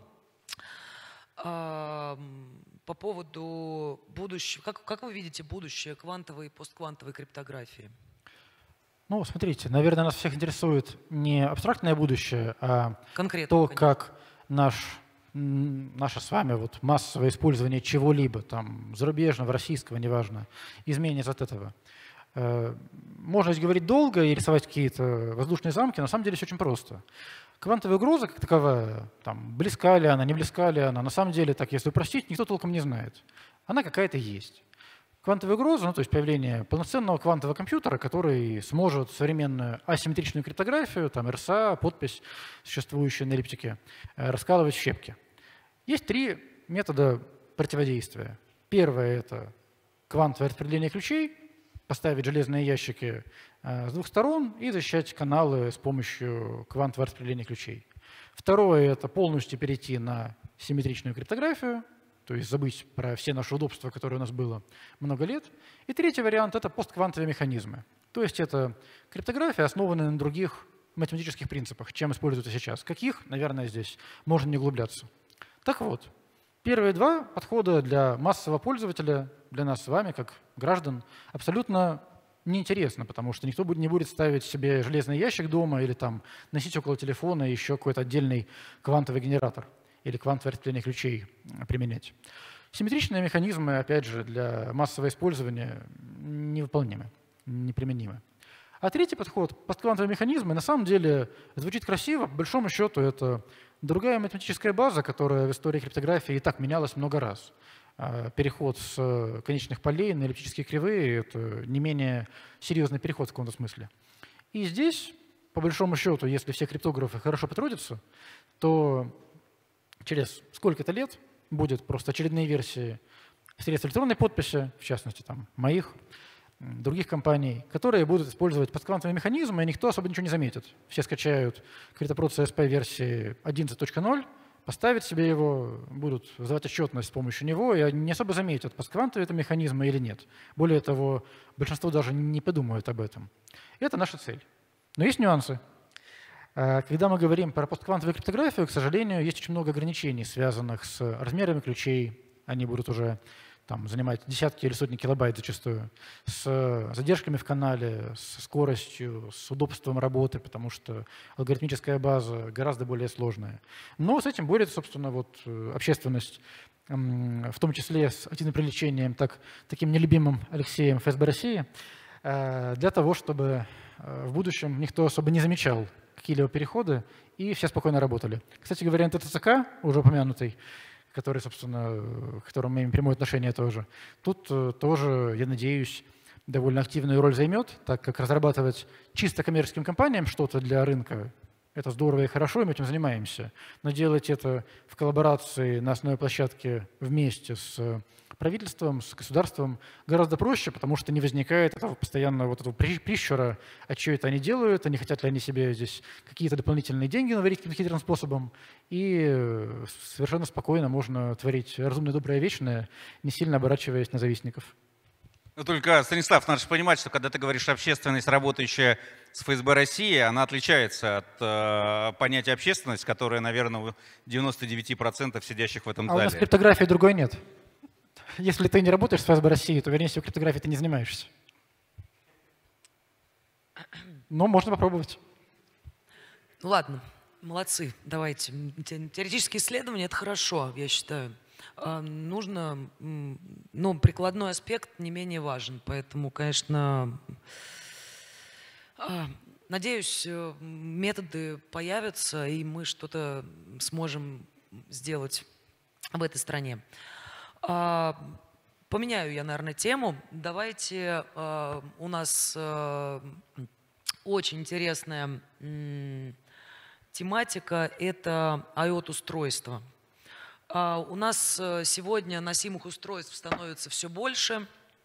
А, м, По поводу будущего. Как, как вы видите будущее квантовой и постквантовой криптографии? Ну, смотрите, наверное, нас всех интересует не абстрактное будущее, а Конкретно, то, конечно. как наш, м, наше с вами вот массовое использование чего-либо, там, зарубежного, российского, неважно, изменится от этого. Э, Можно здесь говорить долго и рисовать какие-то воздушные замки, на самом деле все очень просто. Квантовая угроза как таковая, там, близка ли она, не близка ли она, на самом деле, так если упростить, никто толком не знает. Она какая-то есть. Квантовая угроза, ну, то есть появление полноценного квантового компьютера, который сможет современную асимметричную криптографию, там эр эс а, подпись, существующая на эллиптике, э, раскалывать в щепки. Есть три метода противодействия. Первое – это квантовое распределение ключей, поставить железные ящики с двух сторон и защищать каналы с помощью квантового распределения ключей. Второе – это полностью перейти на симметричную криптографию, то есть забыть про все наши удобства, которые у нас было много лет. И третий вариант – это постквантовые механизмы. То есть это криптография, основанная на других математических принципах, чем используется сейчас. Каких, наверное, здесь можно не углубляться. Так вот, первые два подхода для массового пользователя, для нас с вами, как граждан, абсолютно неинтересно, потому что никто не будет ставить себе железный ящик дома или там носить около телефона еще какой-то отдельный квантовый генератор или квантовое распределение ключей применять. Симметричные механизмы, опять же, для массового использования невыполнимы, неприменимы. А третий подход, постквантовые механизмы, на самом деле звучит красиво. По большому счету это другая математическая база, которая в истории криптографии и так менялась много раз. Переход с конечных полей на эллиптические кривые – это не менее серьезный переход в каком-то смысле. И здесь, по большому счету, если все криптографы хорошо потрудятся, то через сколько-то лет будет просто очередные версии средств электронной подписи, в частности, там, моих, других компаний, которые будут использовать постквантовые механизмы, и никто особо ничего не заметит. Все скачают CryptoPro си эс пи версии одиннадцать точка ноль, поставят себе его, будут сдавать отчетность с помощью него, и они не особо заметят, постквантовые это механизмы или нет. Более того, большинство даже не подумают об этом. Это наша цель. Но есть нюансы. Когда мы говорим про постквантовую криптографию, к сожалению, есть очень много ограничений, связанных с размерами ключей. Они будут уже там, занимать десятки или сотни килобайт зачастую, с задержками в канале, с скоростью, с удобством работы, потому что алгоритмическая база гораздо более сложная. Но с этим борется, собственно, вот, общественность, в том числе с активным привлечением так, таким нелюбимым Алексеем эф эс бэ России, для того, чтобы в будущем никто особо не замечал какие-либо переходы, и все спокойно работали. Кстати говоря, эн тэ цэ ка, уже упомянутый, который, собственно, к которому мы имеем прямое отношение тоже, тут тоже, я надеюсь, довольно активную роль займет, так как разрабатывать чисто коммерческим компаниям что-то для рынка – это здорово и хорошо, и мы этим занимаемся. Но делать это в коллаборации на основной площадке вместе с правительством, с государством гораздо проще, потому что не возникает этого постоянного вот этого прищура, а что это они делают, а не хотят ли они себе здесь какие-то дополнительные деньги наварить каким-то хитрым способом. И совершенно спокойно можно творить разумное, доброе, вечное, не сильно оборачиваясь на завистников. Ну, только, Станислав, надо же понимать, что когда ты говоришь общественность, работающая с эф эс бэ России, она отличается от э, понятия общественность, которая, наверное, у девяноста девяти процентов сидящих в этом а зале. А у нас криптографии другой нет. Если ты не работаешь с эф эс бэ России, то, вернее всего, криптографией ты не занимаешься. Но можно попробовать. Ну ладно, молодцы, давайте. Теоретические исследования – это хорошо, я считаю. Нужно, ну, прикладной аспект не менее важен, поэтому, конечно, надеюсь, методы появятся, и мы что-то сможем сделать в этой стране. Поменяю я, наверное, тему. Давайте, у нас очень интересная тематика – это ай о ти-устройства. У нас сегодня носимых устройств становится все больше,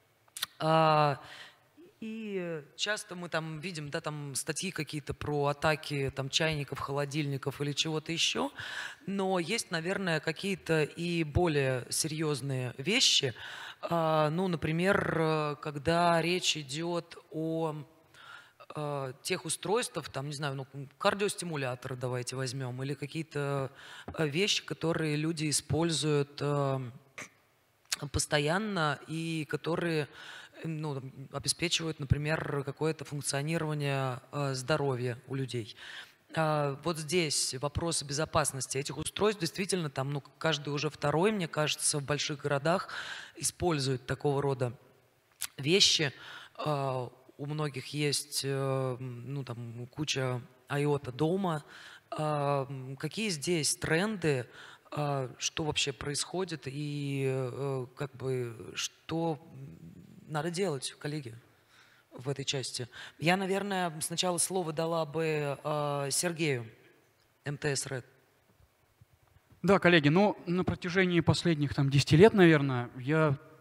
и часто мы там видим, да, там статьи какие-то про атаки там, чайников, холодильников или чего-то еще, но есть, наверное, какие-то и более серьезные вещи. Ну, например, когда речь идет о тех устройств, там, не знаю, ну, кардиостимуляторы давайте возьмем, или какие-то вещи, которые люди используют постоянно и которые, ну, обеспечивают, например, какое-то функционирование здоровья у людей. Вот здесь вопросы безопасности этих устройств действительно там, ну, каждый уже второй, мне кажется, в больших городах использует такого рода вещи. У многих есть, ну, там, куча ай о ти дома. Какие здесь тренды, что вообще происходит и как бы что надо делать, коллеги, в этой части? Я, наверное, сначала слово дала бы Сергею, эм тэ эс Ред. Да, коллеги, ну, на протяжении последних там, десяти лет, наверное, я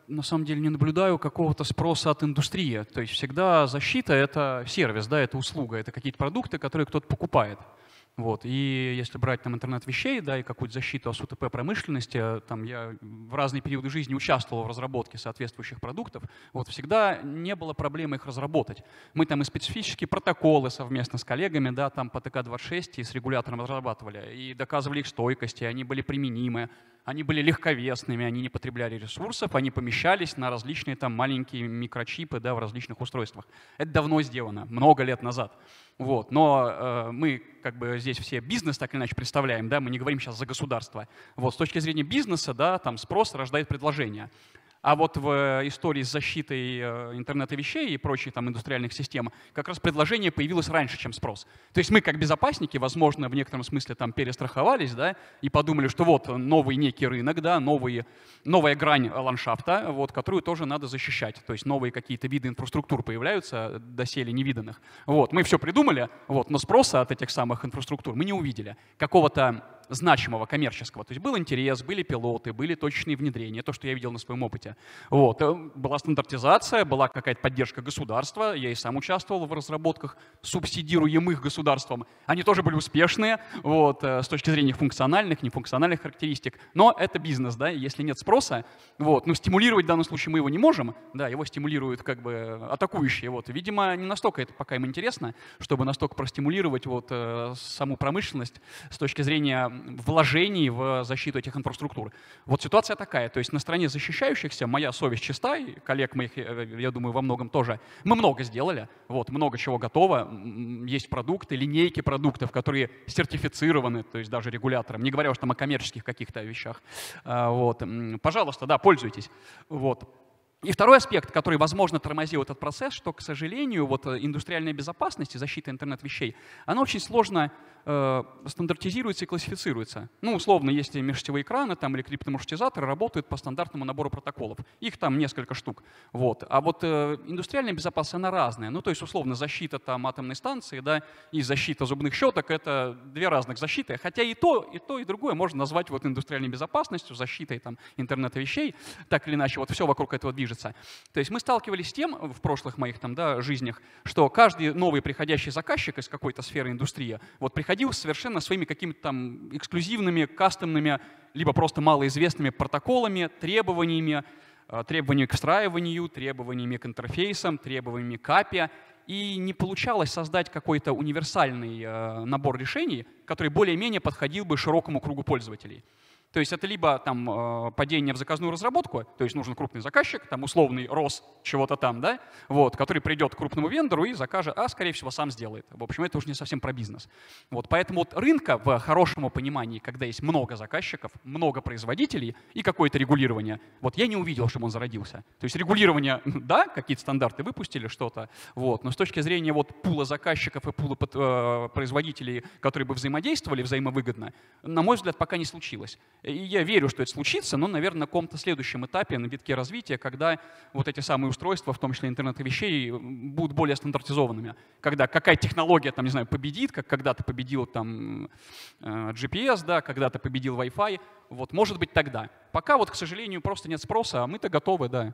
на самом деле не наблюдаю какого-то спроса от индустрии. То есть всегда защита — это сервис, да, это услуга, это какие-то продукты, которые кто-то покупает. Вот. И если брать там интернет вещей, да, и какую-то защиту от УТП промышленности, там я в разные периоды жизни участвовал в разработке соответствующих продуктов, вот всегда не было проблемы их разработать. Мы там и специфические протоколы совместно с коллегами, да, там по тэ ка двадцать шесть и с регулятором разрабатывали, и доказывали их стойкость, и они были применимы, они были легковесными, они не потребляли ресурсов, они помещались на различные там маленькие микрочипы, да, в различных устройствах. Это давно сделано, много лет назад. Вот. Но э, мы как бы здесь все бизнес так или иначе представляем, да, мы не говорим сейчас за государство. Вот. С точки зрения бизнеса, да, там спрос рождает предложение. А вот в истории с защитой интернета вещей и прочих там индустриальных систем как раз предложение появилось раньше, чем спрос. То есть мы как безопасники, возможно, в некотором смысле там перестраховались, да, и подумали, что вот новый некий рынок, да, новый, новая грань ландшафта, вот, которую тоже надо защищать. То есть новые какие-то виды инфраструктур появляются, доселе невиданных. Вот, мы все придумали, вот, но спроса от этих самых инфраструктур мы не увидели. Какого-то значимого, коммерческого. То есть был интерес, были пилоты, были точечные внедрения, то, что я видел на своем опыте. Вот. Была стандартизация, была какая-то поддержка государства, я и сам участвовал в разработках, субсидируемых государством. Они тоже были успешные, вот, с точки зрения функциональных, нефункциональных характеристик, но это бизнес, да, если нет спроса, вот, ну, стимулировать в данном случае мы его не можем, да, его стимулируют как бы атакующие, вот. Видимо, не настолько это пока им интересно, чтобы настолько простимулировать вот саму промышленность с точки зрения вложений в защиту этих инфраструктур. Вот ситуация такая. То есть на стороне защищающихся моя совесть чиста, и коллег моих, я думаю, во многом тоже. Мы много сделали, вот, много чего готово. Есть продукты, линейки продуктов, которые сертифицированы, то есть даже регулятором, не говоря уж там о коммерческих каких-то вещах. Вот. Пожалуйста, да, пользуйтесь. Вот. И второй аспект, который, возможно, тормозил этот процесс, что, к сожалению, вот индустриальная безопасность и защита интернет-вещей, она очень сложно э, стандартизируется и классифицируется. Ну, условно, если межсетевые экраны там, или криптомаршрутизаторы работают по стандартному набору протоколов. Их там несколько штук. Вот. А вот э, индустриальная безопасность, она разная. Ну, то есть, условно, защита там, атомной станции, да, и защита зубных щеток — это две разных защиты. Хотя и то, и то, и другое можно назвать вот индустриальной безопасностью, защитой там, интернета вещей. Так или иначе, вот все вокруг этого движется. То есть мы сталкивались с тем в прошлых моих там, да, жизнях, что каждый новый приходящий заказчик из какой-то сферы индустрии вот, приходил с совершенно своими какими-то там эксклюзивными, кастомными, либо просто малоизвестными протоколами, требованиями, требованиями к встраиванию, требованиями к интерфейсам, требованиями к эй пи ай. И не получалось создать какой-то универсальный э, набор решений, который более-менее подходил бы широкому кругу пользователей. То есть это либо там падение в заказную разработку, то есть нужен крупный заказчик, там условный рос чего-то там, да, вот, который придет к крупному вендору и закажет, а скорее всего сам сделает. В общем, это уже не совсем про бизнес. Вот, поэтому вот рынка в хорошем понимании, когда есть много заказчиков, много производителей и какое-то регулирование, вот я не увидел, чтобы он зародился. То есть регулирование, да, какие-то стандарты выпустили, что-то, вот, но с точки зрения вот пула заказчиков и пула э, производителей, которые бы взаимодействовали взаимовыгодно, на мой взгляд, пока не случилось. И я верю, что это случится, но, наверное, на каком-то следующем этапе, на витке развития, когда вот эти самые устройства, в том числе интернет вещей, будут более стандартизованными. Когда какая технология, там, не знаю, победит, как когда-то победил там джи пи эс, да, когда-то победил Wi-Fi, вот, может быть, тогда. Пока вот, к сожалению, просто нет спроса, а мы-то готовы, да.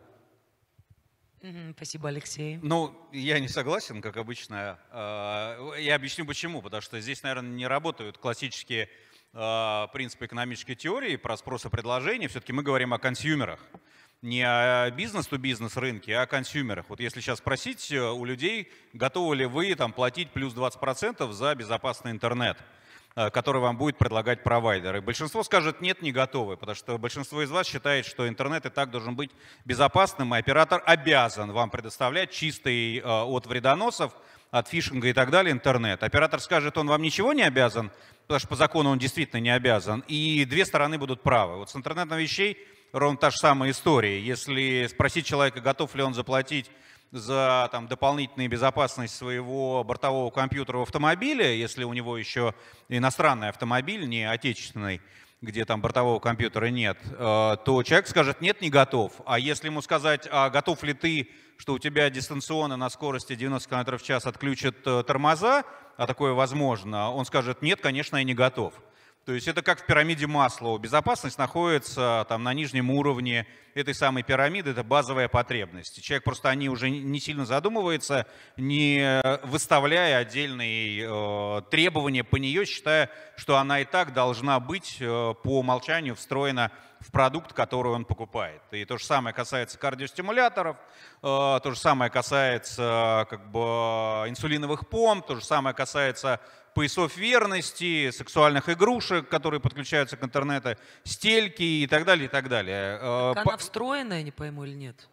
Спасибо, Алексей. Ну, я не согласен, как обычно. Я объясню почему. Потому что здесь, наверное, не работают классические принципы экономической теории про спрос и предложение. Все-таки мы говорим о консюмерах. Не о бизнес-то-бизнес рынке, а о консюмерах. Вот если сейчас спросить у людей, готовы ли вы там, платить плюс двадцать процентов за безопасный интернет, который вам будет предлагать провайдер. И большинство скажет, нет, не готовы, потому что большинство из вас считает, что интернет и так должен быть безопасным, и оператор обязан вам предоставлять чистый э, от вредоносов, от фишинга и так далее интернет. Оператор скажет, он вам ничего не обязан, потому что по закону он действительно не обязан, и две стороны будут правы. Вот с интернетом вещей ровно та же самая история. Если спросить человека, готов ли он заплатить за там, дополнительную безопасность своего бортового компьютера в автомобиле, если у него еще иностранный автомобиль, не отечественный, где там бортового компьютера нет, то человек скажет, нет, не готов. А если ему сказать, а готов ли ты, что у тебя дистанционно на скорости девяносто километров в час отключат тормоза, а такое возможно, он скажет, нет, конечно, я не готов. То есть это как в пирамиде Маслоу. Безопасность находится там на нижнем уровне этой самой пирамиды, это базовая потребность. Человек просто о ней уже не сильно задумывается, не выставляя отдельные э, требования по нее, считая, что она и так должна быть э, по умолчанию встроена в продукт, который он покупает. И то же самое касается кардиостимуляторов, э, то же самое касается как бы инсулиновых помп, то же самое касается поясов верности, сексуальных игрушек, которые подключаются к интернету, стельки и так далее, и так далее. Так она встроенная, не пойму, или нет?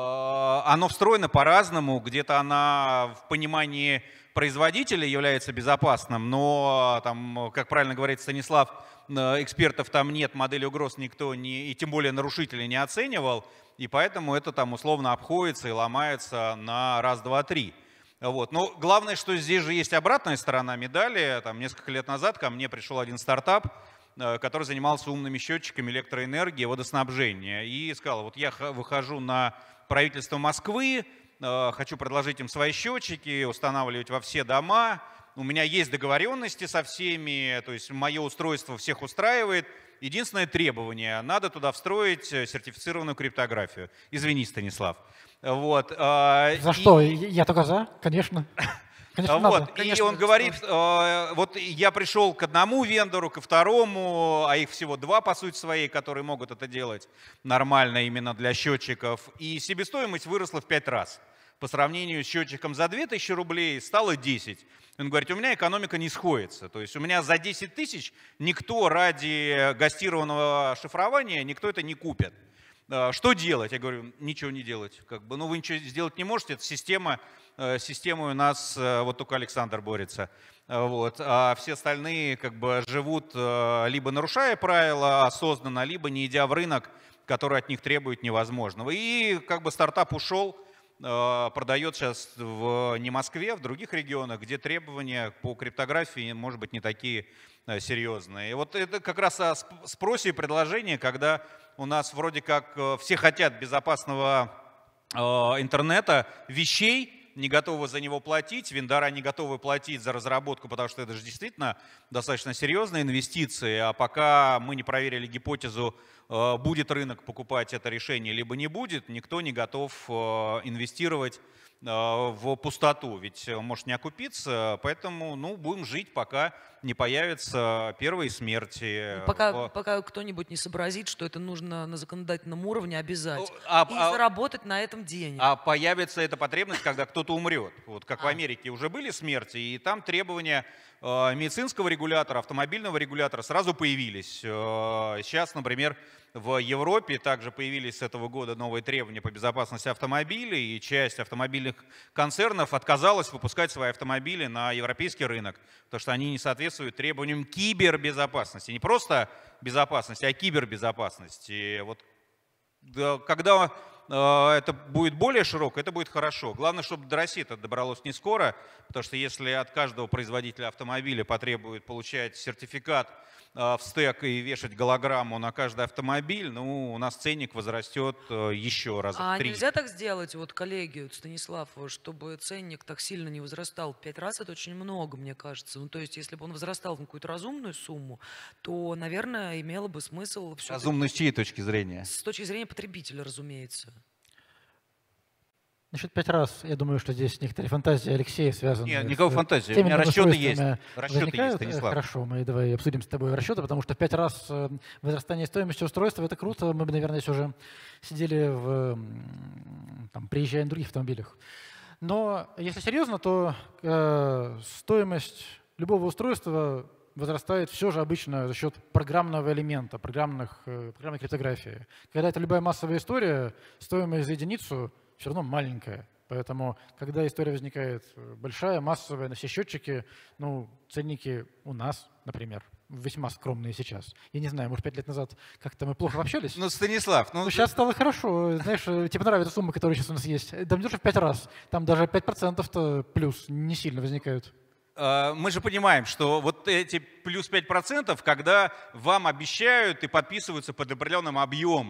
Оно встроено по-разному. Где-то она в понимании производителя является безопасным, но, там, как правильно говорит Станислав, экспертов там нет, модели угроз никто не, и тем более нарушителей не оценивал, и поэтому это там условно обходится и ломается на раз, два, три. Вот. Но главное, что здесь же есть обратная сторона медали. Там, несколько лет назад ко мне пришел один стартап, который занимался умными счетчиками электроэнергии, водоснабжения. И сказал, вот я выхожу на правительство Москвы, хочу предложить им свои счетчики, устанавливать во все дома. У меня есть договоренности со всеми, то есть мое устройство всех устраивает. Единственное требование, надо туда встроить сертифицированную криптографию. Извини, Станислав. Вот. За и... что? Я только за, конечно. Конечно, вот. надо. И Конечно, он говорит, э, вот я пришел к одному вендору, ко второму, а их всего два, по сути своей, которые могут это делать нормально именно для счетчиков. И себестоимость выросла в пять раз. По сравнению с счетчиком за две тысячи рублей стало десять. Он говорит, у меня экономика не сходится. То есть у меня за десять тысяч никто ради гостированного шифрования, никто это не купит. Что делать? Я говорю, ничего не делать. Как бы, ну вы ничего сделать не можете, это система, система у нас, вот только Александр борется. Вот. А все остальные как бы живут либо нарушая правила осознанно, либо не идя в рынок, который от них требует невозможного. И как бы стартап ушел, продает сейчас в не Москве, в других регионах, где требования по криптографии, может быть, не такие серьезные. И вот это как раз о спросе и предложении, когда у нас вроде как все хотят безопасного интернета, вещей, не готовы за него платить, вендора не готовы платить за разработку, потому что это же действительно достаточно серьезные инвестиции, а пока мы не проверили гипотезу, будет рынок покупать это решение, либо не будет, никто не готов инвестировать в пустоту, ведь может не окупиться, поэтому ну, будем жить, пока не появятся первые смерти. Пока, пока кто-нибудь не сообразит, что это нужно на законодательном уровне обязать а, и а, заработать на этом денег. А появится эта потребность, когда кто-то умрет. Вот как а. в Америке уже были смерти, и там требования э, медицинского регулятора, автомобильного регулятора сразу появились. Э, сейчас, например, в Европе также появились с этого года новые требования по безопасности автомобилей, и часть автомобильных концернов отказалась выпускать свои автомобили на европейский рынок, потому что они не соответствуют требованиям кибербезопасности. Не просто безопасности, а кибербезопасности. Вот, когда э, это будет более широко, это будет хорошо. Главное, чтобы до России это добралось не скоро, потому что если от каждого производителя автомобиля потребуют получать сертификат в стек и вешать голограмму на каждый автомобиль, ну, у нас ценник возрастет еще раза в А три. нельзя так сделать, вот коллеги, вот Станислав, чтобы ценник так сильно не возрастал? Пять раз это очень много, мне кажется. Ну, то есть, если бы он возрастал на какую-то разумную сумму, то, наверное, имело бы смысл... Разумно с чьей точки зрения? С точки зрения потребителя, разумеется. Насчет пять раз, я думаю, что здесь некоторые фантазии Алексея связаны. Нет, никакой с фантазии. теми У меня расчеты есть. Расчеты Расчеты есть, Станислав. Хорошо, мы давай обсудим с тобой расчеты, потому что пять раз возрастание стоимости устройства – это круто. Мы бы, наверное, здесь уже сидели, в, там, приезжая на других автомобилях. Но если серьезно, то э, стоимость любого устройства возрастает все же обычно за счет программного элемента, программных, э, программной криптографии. Когда это любая массовая история, стоимость за единицу все равно маленькая. Поэтому, когда история возникает большая, массовая, на все счетчики, ну, ценники у нас, например, весьма скромные сейчас. Я не знаю, может, пять лет назад как-то мы плохо общались? Ну, Станислав, ну... Ну, сейчас стало хорошо. Знаешь, тебе нравится сумма, которая сейчас у нас есть. Там держишь в пять раз. Там даже пять процентов-то плюс не сильно возникают. Мы же понимаем, что вот эти плюс пять процентов, когда вам обещают и подписываются под определенным объемом.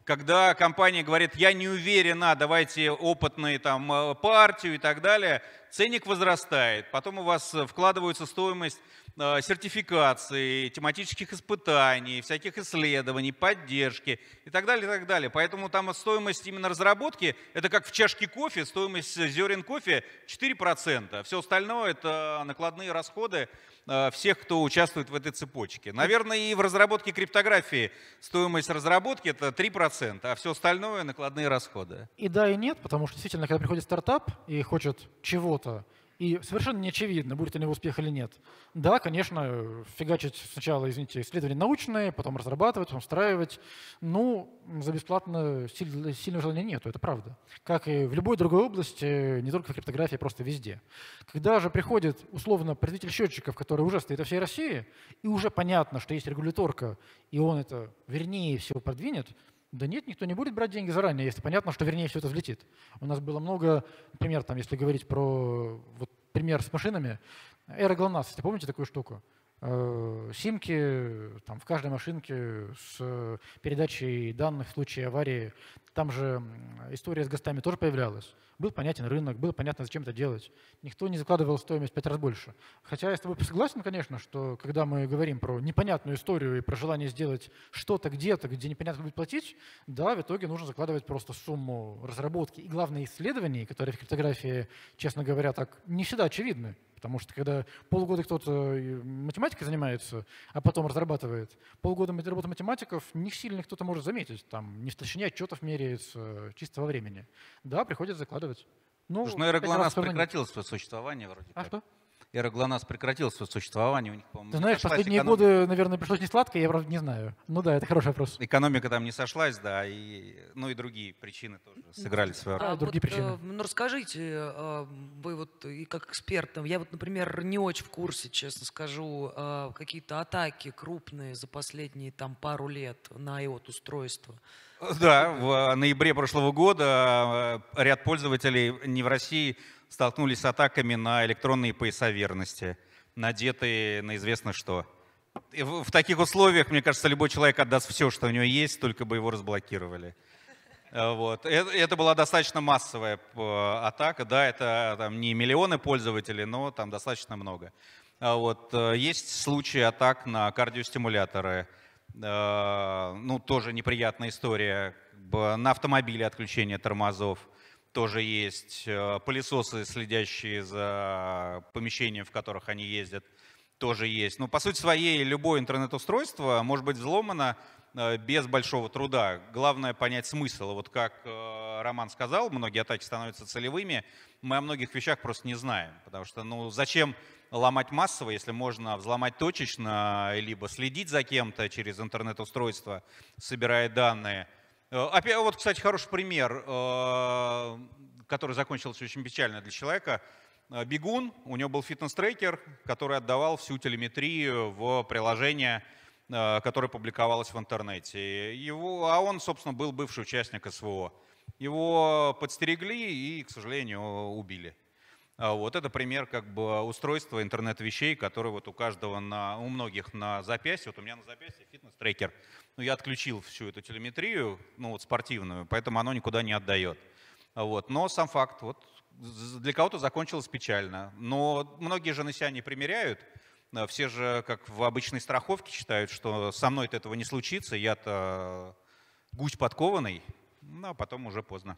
Когда компания говорит, я не уверена, давайте опытные там партию и так далее, ценник возрастает. Потом у вас вкладывается стоимость сертификации, тематических испытаний, всяких исследований, поддержки и так далее, и так далее. Поэтому там стоимость именно разработки, это как в чашке кофе, стоимость зерен кофе четыре процента. Все остальное это накладные расходы всех, кто участвует в этой цепочке. Наверное, и в разработке криптографии стоимость разработки это три процента, а все остальное накладные расходы. И да, и нет, потому что действительно, когда приходит стартап и хочет чего-то, и совершенно не очевидно, будет у него успех или нет. Да, конечно, фигачить сначала, извините, исследования научные, потом разрабатывать, потом встраивать. Ну, за бесплатно сильного желания нету, это правда. Как и в любой другой области, не только в криптографии, просто везде. Когда же приходит, условно, производитель счетчиков, который уже стоит во всей России, и уже понятно, что есть регуляторка, и он это вернее всего продвинет, да нет, никто не будет брать деньги заранее, если понятно, что вернее все это взлетит. У нас было много, например, там, если говорить про вот, пример с машинами, Эра ГЛОНАСС, если помните такую штуку? Симки там, в каждой машинке с передачей данных в случае аварии. Там же история с ГОСТами тоже появлялась. Был понятен рынок, было понятно, зачем это делать. Никто не закладывал стоимость в пять раз больше. Хотя я с тобой согласен, конечно, что когда мы говорим про непонятную историю и про желание сделать что-то где-то, где непонятно будет платить, да, в итоге нужно закладывать просто сумму разработки и, главное, исследований, которые в криптографии, честно говоря, так не всегда очевидны. Потому что когда полгода кто-то математикой занимается, а потом разрабатывает, полгода работы математиков не сильно кто-то может заметить. Там не в толщине отчетов меряется, чисто во времени. Да, приходится закладывать. Ну, Слушай, ну Эра ГЛОНАСС прекратил свое существование вроде А как. что? Эра ГЛОНАСС прекратил свое существование. У них, по-моему, Ты знаешь, последние экономика. годы, наверное, пришлось не сладко, я, правда, не знаю. Ну да, это хороший вопрос. Экономика там не сошлась, да, и, ну и другие причины тоже сыграли свою роль. А, другие вот, причины. э, Ну, расскажите, э, вы вот и как эксперт, я вот, например, не очень в курсе, честно скажу, э, какие-то атаки крупные за последние там пару лет на IoT-устройства. Да, в ноябре прошлого года ряд пользователей не в России столкнулись с атаками на электронные пояса верности, надетые на известно что. И в, в таких условиях, мне кажется, любой человек отдаст все, что у него есть, только бы его разблокировали. Вот. Это, это была достаточно массовая атака. Да, это там, не миллионы пользователей, но там достаточно много. Вот. Есть случаи атак на кардиостимуляторы. Ну, тоже неприятная история. На автомобиле отключение тормозов тоже есть. Пылесосы, следящие за помещением, в которых они ездят, тоже есть. Но по сути своей любое интернет-устройство может быть взломано без большого труда. Главное понять смысл. Вот как Роман сказал, многие атаки становятся целевыми. Мы о многих вещах просто не знаем. Потому что ну, зачем ломать массово, если можно взломать точечно, либо следить за кем-то через интернет-устройство, собирая данные. Опять, вот, кстати, хороший пример, который закончился очень печально для человека. Бегун, у него был фитнес-трекер, который отдавал всю телеметрию в приложение, которое публиковалось в интернете. Его, а он, собственно, был бывший участник СВО. Его подстерегли и, к сожалению, убили. Вот это пример как бы устройства интернет-вещей, которые вот у каждого, на, у многих на запястье. Вот у меня на запястье фитнес-трекер. Ну, я отключил всю эту телеметрию, ну вот спортивную, поэтому оно никуда не отдает. Вот. Но сам факт, вот для кого-то закончилось печально. Но многие же на себя не примеряют. Все же, как в обычной страховке, считают, что со мной-то этого не случится, я-то гусь подкованный, ну а потом уже поздно.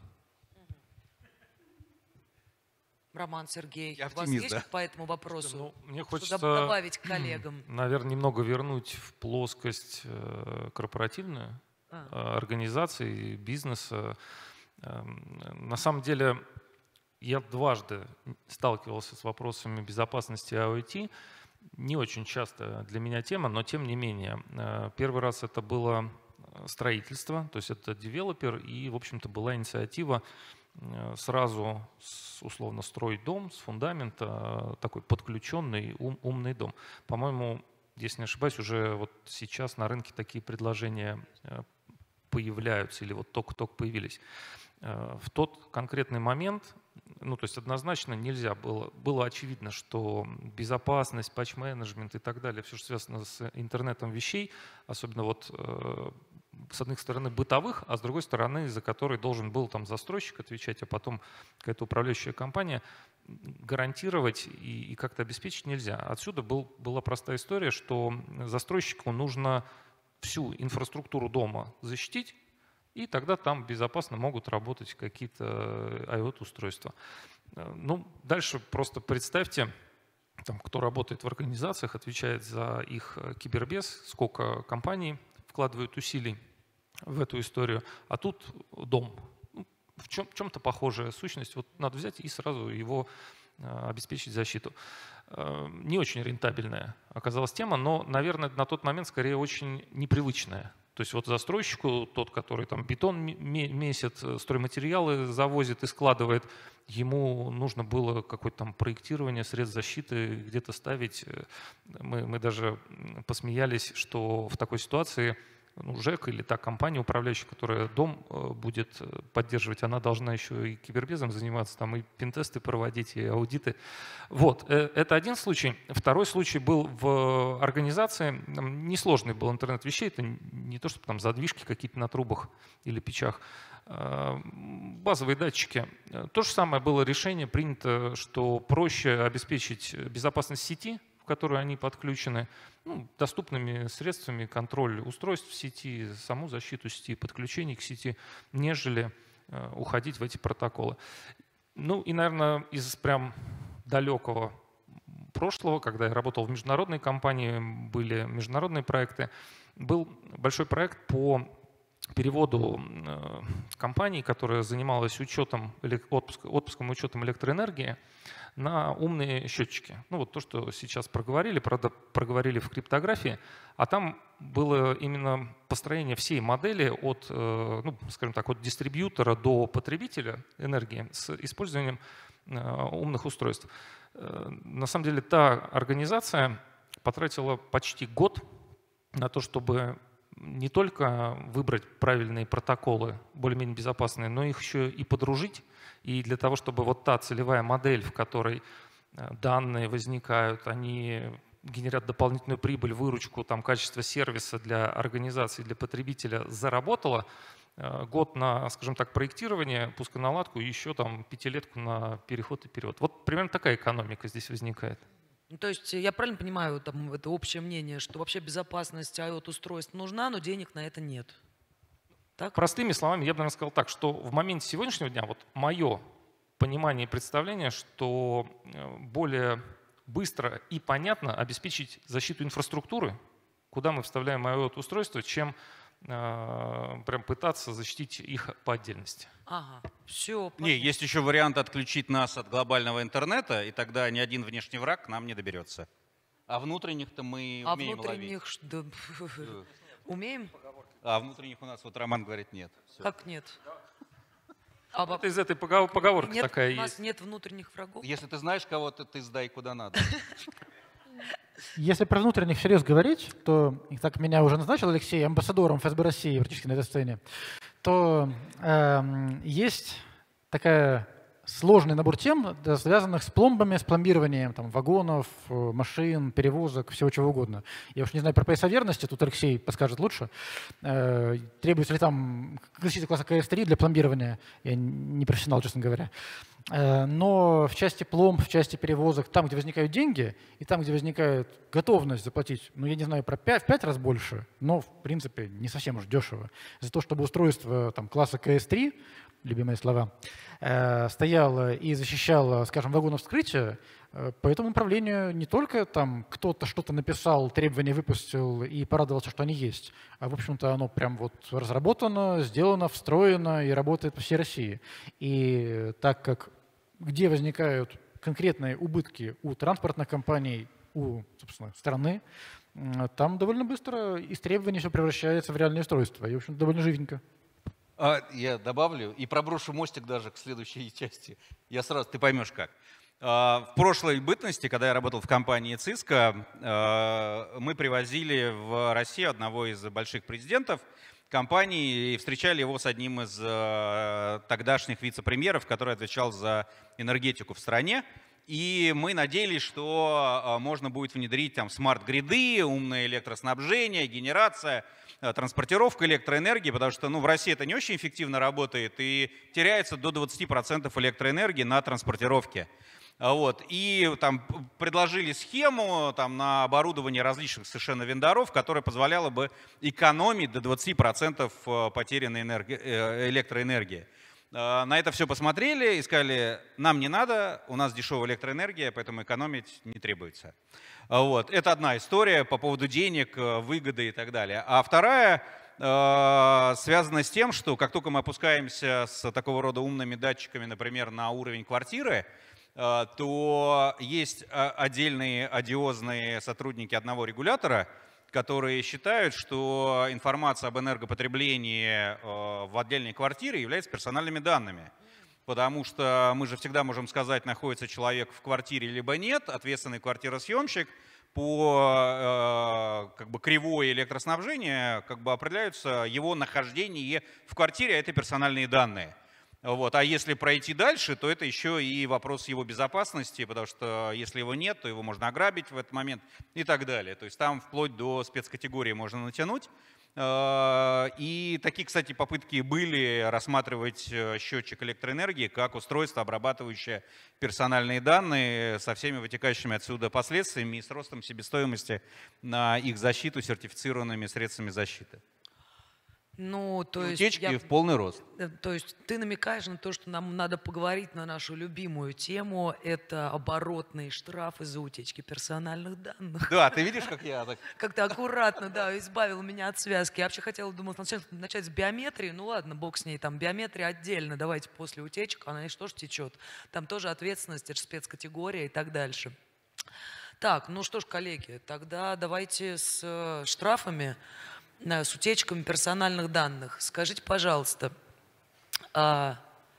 Роман, Сергей, Я у вас оптимист, есть да? по этому вопросу Ну, мне что хочется, добавить к коллегам? наверное, немного вернуть в плоскость э, корпоративную, А. э, организации, бизнеса. Э, на самом деле, я дважды сталкивался с вопросами безопасности IoT. Не очень часто для меня тема, но тем не менее. Э, первый раз это было строительство, то есть это девелопер, и, в общем-то, была инициатива сразу условно строить дом с фундамента, такой подключенный ум, умный дом. По-моему, если не ошибаюсь, уже вот сейчас на рынке такие предложения появляются или вот только-только появились. В тот конкретный момент, ну то есть однозначно нельзя было, было очевидно, что безопасность, патч-менеджмент и так далее, все, что связано с интернетом вещей, особенно вот с одной стороны, бытовых, а с другой стороны, за который должен был там застройщик отвечать, а потом какая-то управляющая компания, гарантировать и, и как-то обеспечить нельзя. Отсюда был, была простая история, что застройщику нужно всю инфраструктуру дома защитить, и тогда там безопасно могут работать какие-то IoT-устройства. Ну, дальше просто представьте, там, кто работает в организациях, отвечает за их кибербез, сколько компаний вкладывают усилий в эту историю, а тут дом. Ну, в чем, чем-то похожая сущность. Вот надо взять и сразу его обеспечить защиту. Не очень рентабельная оказалась тема, но, наверное, на тот момент скорее очень непривычная. То есть вот застройщику, тот, который там бетон месит, стройматериалы завозит и складывает, ему нужно было какое-то там проектирование, средств защиты где-то ставить. Мы, мы даже посмеялись, что в такой ситуации ну, ЖЭК или та компания управляющая, которая дом будет поддерживать, она должна еще и кибербезом заниматься, там и пентесты проводить, и аудиты. Вот, это один случай. Второй случай был в организации. Несложный был интернет вещей, это не то, чтобы там задвижки какие-то на трубах или печах. Базовые датчики. То же самое было решение принято, что проще обеспечить безопасность сети, в которую они подключены, ну, доступными средствами контроль устройств в сети, саму защиту сети, подключение к сети, нежели э, уходить в эти протоколы. Ну и, наверное, из прям далекого прошлого, когда я работал в международной компании, были международные проекты, был большой проект по переводу э, компании, которая занималась учетом, отпуск, отпуском и учетом электроэнергии, на умные счетчики. Ну вот то, что сейчас проговорили, правда, проговорили в криптографии, а там было именно построение всей модели от, э, ну, скажем так, от дистрибьютора до потребителя энергии с использованием э, умных устройств. Э, на самом деле та организация потратила почти год на то, чтобы не только выбрать правильные протоколы, более-менее безопасные, но их еще и подружить. И для того, чтобы вот та целевая модель, в которой данные возникают, они генерят дополнительную прибыль, выручку, там, качество сервиса для организации, для потребителя заработала, год на, скажем так, проектирование, пусконаладку и еще там пятилетку на переход и перевод. Вот примерно такая экономика здесь возникает. Ну, то есть я правильно понимаю, там, это общее мнение, что вообще безопасность IoT-устройств нужна, но денег на это нет? Так? Простыми словами, я бы, наверное, сказал так, что в моменте сегодняшнего дня, вот мое понимание и представление, что более быстро и понятно обеспечить защиту инфраструктуры, куда мы вставляем IoT-устройства, чем э, прям пытаться защитить их по отдельности. Ага, все. Не, есть еще вариант отключить нас от глобального интернета, и тогда ни один внешний враг к нам не доберется. А внутренних-то мы а умеем внутренних, ловить. Да, умеем? А внутренних у нас, вот Роман говорит, нет. Все. Как нет? А Это из этой поговорки нет, такая у нас есть. нет внутренних врагов? Если ты знаешь кого-то, ты сдай куда надо. Если про внутренних всерьез говорить, то, и так меня уже назначил Алексей амбассадором эф эс бэ России практически на этой сцене, то э, есть такая сложный набор тем, да, связанных с пломбами, с пломбированием там, вагонов, машин, перевозок, всего чего угодно. Я уж не знаю про пояса верности, тут Алексей подскажет лучше. Э, требуется ли там защита класса ка эс три для пломбирования? Я не профессионал, честно говоря. Э, но в части пломб, в части перевозок, там, где возникают деньги, и там, где возникает готовность заплатить, ну, я не знаю, про пять, в пять раз больше, но, в принципе, не совсем уж дешево. За то, чтобы устройство там, класса ка эс три, любимые слова, э, стояло и защищало, скажем, вагонов вскрытия, э, по этому управлению не только там кто-то что-то написал, требования выпустил и порадовался, что они есть, а, в общем-то, оно прям вот разработано, сделано, встроено и работает по всей России. И так как где возникают конкретные убытки у транспортных компаний, у, собственно, страны, э, там довольно быстро из требований все превращается в реальное устройство. И, в общем-то, довольно живенько. А, я добавлю и проброшу мостик даже к следующей части. Я сразу, ты поймешь как. А, в прошлой бытности, когда я работал в компании Cisco, а, мы привозили в Россию одного из больших президентов компании и встречали его с одним из а, тогдашних вице-премьеров, который отвечал за энергетику в стране. И мы надеялись, что можно будет внедрить там смарт-гриды, умное электроснабжение, генерация, транспортировка электроэнергии, потому что ну, в России это не очень эффективно работает и теряется до двадцати процентов электроэнергии на транспортировке. Вот. И там предложили схему там, на оборудование различных совершенно вендоров, которая позволяла бы экономить до двадцати процентов потерянной энерги... электроэнергии. На это все посмотрели и сказали, нам не надо, у нас дешевая электроэнергия, поэтому экономить не требуется. Вот. Это одна история по поводу денег, выгоды и так далее. А вторая э, связана с тем, что как только мы опускаемся с такого рода умными датчиками, например, на уровень квартиры, э, то есть отдельные одиозные сотрудники одного регулятора, которые считают, что информация об энергопотреблении в отдельной квартире является персональными данными. Потому что мы же всегда можем сказать, находится человек в квартире либо нет, ответственный квартиросъемщик по как бы, кривой электроснабжения как бы, определяются его нахождение в квартире, а это персональные данные. Вот. А если пройти дальше, то это еще и вопрос его безопасности, потому что если его нет, то его можно ограбить в этот момент и так далее. То есть там вплоть до спецкатегории можно натянуть. И такие, кстати, попытки были рассматривать счетчик электроэнергии как устройство, обрабатывающее персональные данные со всеми вытекающими отсюда последствиями и с ростом себестоимости на их защиту сертифицированными средствами защиты. Ну, то есть утечки я, в полный рост. То есть ты намекаешь на то, что нам надо поговорить на нашу любимую тему, это оборотные штрафы за утечки персональных данных. Да, ты видишь, как я так... Как-то аккуратно, да, избавил меня от связки. Я вообще хотела, думала, начать, начать с биометрии. Ну ладно, бог с ней, там биометрия отдельно, давайте после утечек, она и что ж течет. Там тоже ответственность, это же спецкатегория и так дальше. Так, ну что ж, коллеги, тогда давайте с штрафами, с утечками персональных данных. Скажите, пожалуйста, а,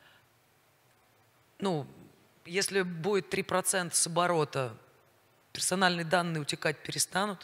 ну, если будет три процента с оборота, персональные данные утекать перестанут?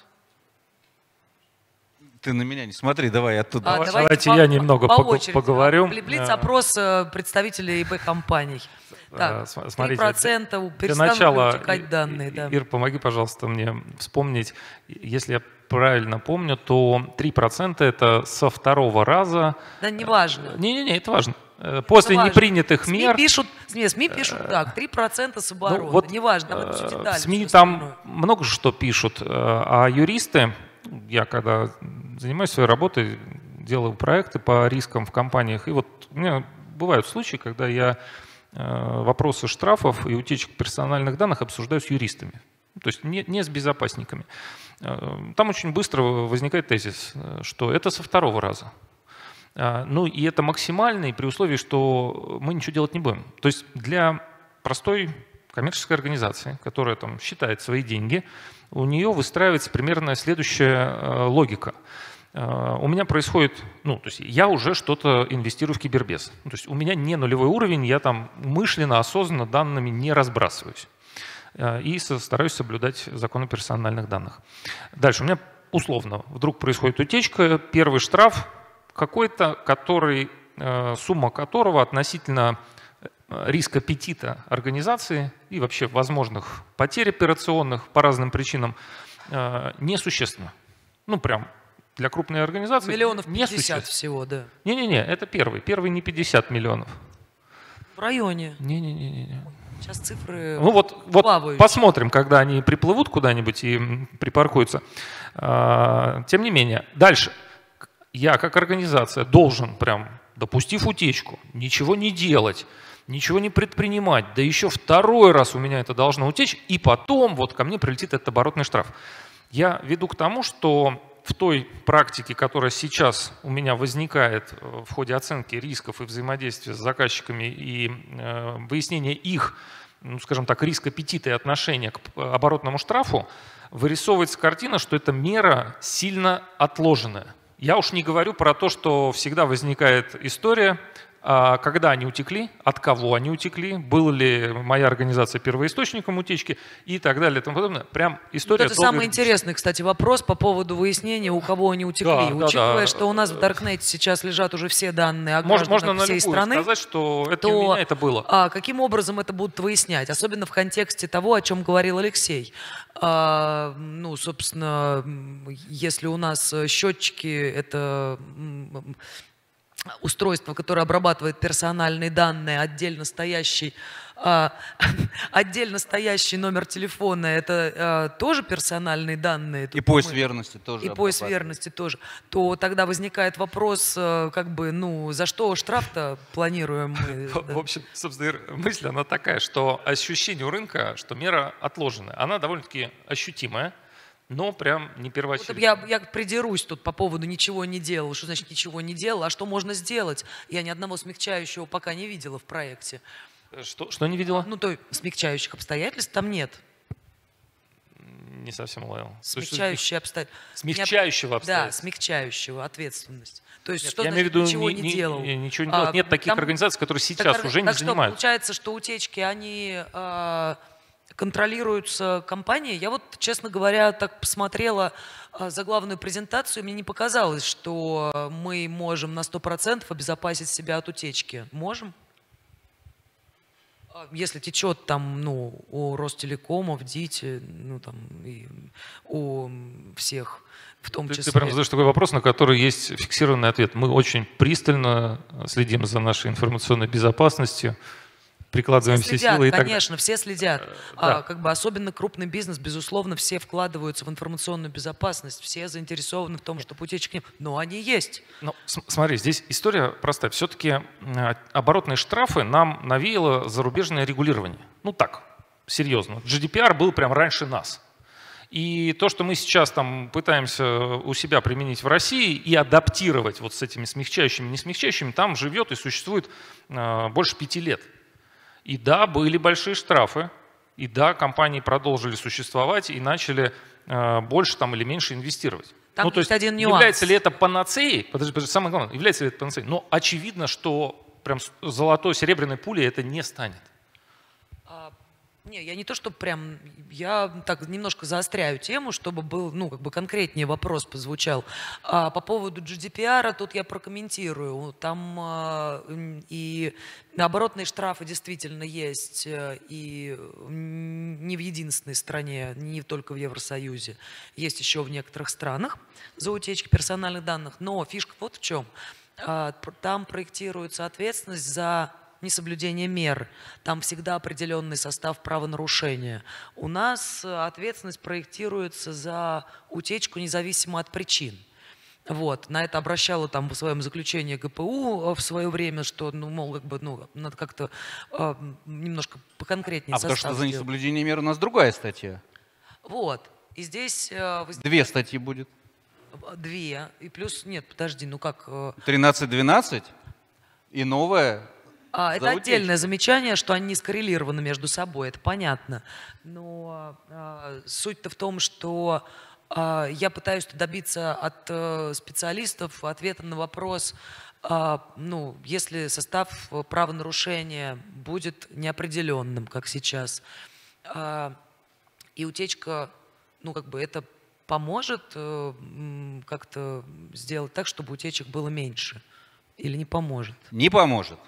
Ты на меня не смотри, давай оттуда. А, давайте давайте я по, немного по пог- очереди. поговорю. Блиц-опрос представителей ИП-компаний. Так, Смотрите, три процента для перестанут начала, утекать данные. Да. Ир, помоги, пожалуйста, мне вспомнить, если я правильно помню, то три процента это со второго раза. Да, неважно. Не-не-не, это важно. После это непринятых СМИ мер. Пишут, нет, СМИ пишут так, три процента с оборота. Ну, вот, неважно, там это все детали. В СМИ все там остальное. много что пишут, а юристы, я когда занимаюсь своей работой, делаю проекты по рискам в компаниях, и вот у меня бывают случаи, когда я вопросы штрафов и утечек персональных данных обсуждаю с юристами, то есть не, не с безопасниками. Там очень быстро возникает тезис, что это со второго раза. Ну и это максимальный при условии, что мы ничего делать не будем. То есть для простой коммерческой организации, которая там считает свои деньги, у нее выстраивается примерно следующая логика. У меня происходит, ну, то есть я уже что-то инвестирую в кибербез. То есть у меня не нулевой уровень, я там умышленно, осознанно данными не разбрасываюсь. И стараюсь соблюдать законы персональных данных. Дальше у меня условно вдруг происходит утечка, первый штраф какой-то, который, сумма которого относительно риска аппетита организации и вообще возможных потерь операционных по разным причинам несущественно. Ну прям для крупной организации Миллионов пятьдесят несущественно. всего, да. Не-не-не, это первый. Первый не пятьдесят миллионов. В районе. Не-не-не. Сейчас цифры Ну вот, вот плавающие. посмотрим, когда они приплывут куда-нибудь и припаркуются. Тем не менее, дальше. Я как организация должен прям, допустив утечку, ничего не делать, ничего не предпринимать, да еще второй раз у меня это должно утечь, и потом вот ко мне прилетит этот оборотный штраф. Я веду к тому, что в той практике, которая сейчас у меня возникает в ходе оценки рисков и взаимодействия с заказчиками и э, выяснения их, ну, скажем так, риск аппетита и отношения к оборотному штрафу, вырисовывается картина, что эта мера сильно отложенная. Я уж не говорю про то, что всегда возникает история когда они утекли, от кого они утекли, была ли моя организация первоисточником утечки и так далее и тому подобное. Прям история. Вот это самый интересный, кстати, вопрос по поводу выяснения, у кого они утекли. Да, Учитывая, да, да. что у нас в Даркнете сейчас лежат уже все данные о Можно, гражданах можно всей на страны, сказать, что это то не у меня, это было. А, каким образом это будут выяснять? Особенно в контексте того, о чем говорил Алексей. А, ну, собственно, если у нас счетчики — это устройство, которое обрабатывает персональные данные, отдельно стоящий, а, отдельно стоящий номер телефона — это а, тоже персональные данные. И пояс верности тоже. И пояс верности тоже. То тогда возникает вопрос, как бы, ну, за что штраф-то планируем мы? В общем, собственно, мысль она такая, что ощущение у рынка, что мера отложенная, она довольно-таки ощутимая. Но прям не первоочередно. Вот я, я придерусь тут по поводу «ничего не делал». Что значит «ничего не делал»? А что можно сделать? Я ни одного смягчающего пока не видела в проекте. Что, что не видела? Ну, то есть смягчающих обстоятельств там нет. Не совсем уловил. Смягчающие обстоятельства. Смягчающего обстоятельства. Да, смягчающего ответственность. То есть, Нет, что я значит, имею в виду, ничего не, не делал? Не, ничего не делал. А, нет таких там, организаций, которые сейчас так, уже так не что, занимаются. Получается, что утечки, они а, контролируются компанией. Я вот, честно говоря, так посмотрела а, заглавную презентацию, мне не показалось, что мы можем на сто процентов обезопасить себя от утечки. Можем? Если течет там, ну, у Ростелекома, в ДИТе, ну, там, и у всех, в том ты, числе. Ты прям задаешь такой вопрос, на который есть фиксированный ответ. Мы очень пристально следим за нашей информационной безопасностью, прикладываем все, все следят, силы. И конечно, так... все следят. Да. А, как бы особенно крупный бизнес, безусловно, все вкладываются в информационную безопасность, все заинтересованы в том, чтобы утечек не было. Но они есть. Ну, смотри, здесь история простая. Все-таки оборотные штрафы нам навеяло зарубежное регулирование. Ну так, серьезно. джи ди пи ар был прям раньше нас. И то, что мы сейчас там пытаемся у себя применить в России и адаптировать вот с этими смягчающими, не смягчающими, там живет и существует э, больше пяти лет. И да, были большие штрафы, и да, компании продолжили существовать и начали э, больше там или меньше инвестировать. Там ну, то есть есть один нюанс. Является ли это панацеей? Подожди, подожди, самое главное, является ли это панацеей? Но очевидно, что прям золотой, серебряной пулей это не станет. Не, я не то, что прям, я так немножко заостряю тему, чтобы был, ну, как бы конкретнее вопрос позвучал. А по поводу джи ди пи ар тут я прокомментирую. Там а, и оборотные штрафы действительно есть, и не в единственной стране, не только в Евросоюзе. Есть еще в некоторых странах за утечки персональных данных. Но фишка вот в чем. А, там проектируется ответственность за несоблюдение мер. Там всегда определенный состав правонарушения. У нас ответственность проектируется за утечку независимо от причин. Вот. На это обращала там в своем заключении гэ пэ у в свое время, что, ну, мол, как бы, ну, надо как-то э, немножко поконкретнее а состав потому что за сделать. несоблюдение мер у нас другая статья. Вот. И здесь... Э, возникает... Две статьи будет. Две. И плюс... Нет, подожди, ну как... Э... тринадцать двенадцать и новая... А, это отдельное замечание, что они не скоррелированы между собой, это понятно. Но а, суть-то в том, что а, я пытаюсь добиться от а, специалистов ответа на вопрос, а, ну, если состав правонарушения будет неопределенным, как сейчас, а, и утечка, ну, как бы это поможет а, как-то сделать так, чтобы утечек было меньше, или не поможет? Не поможет.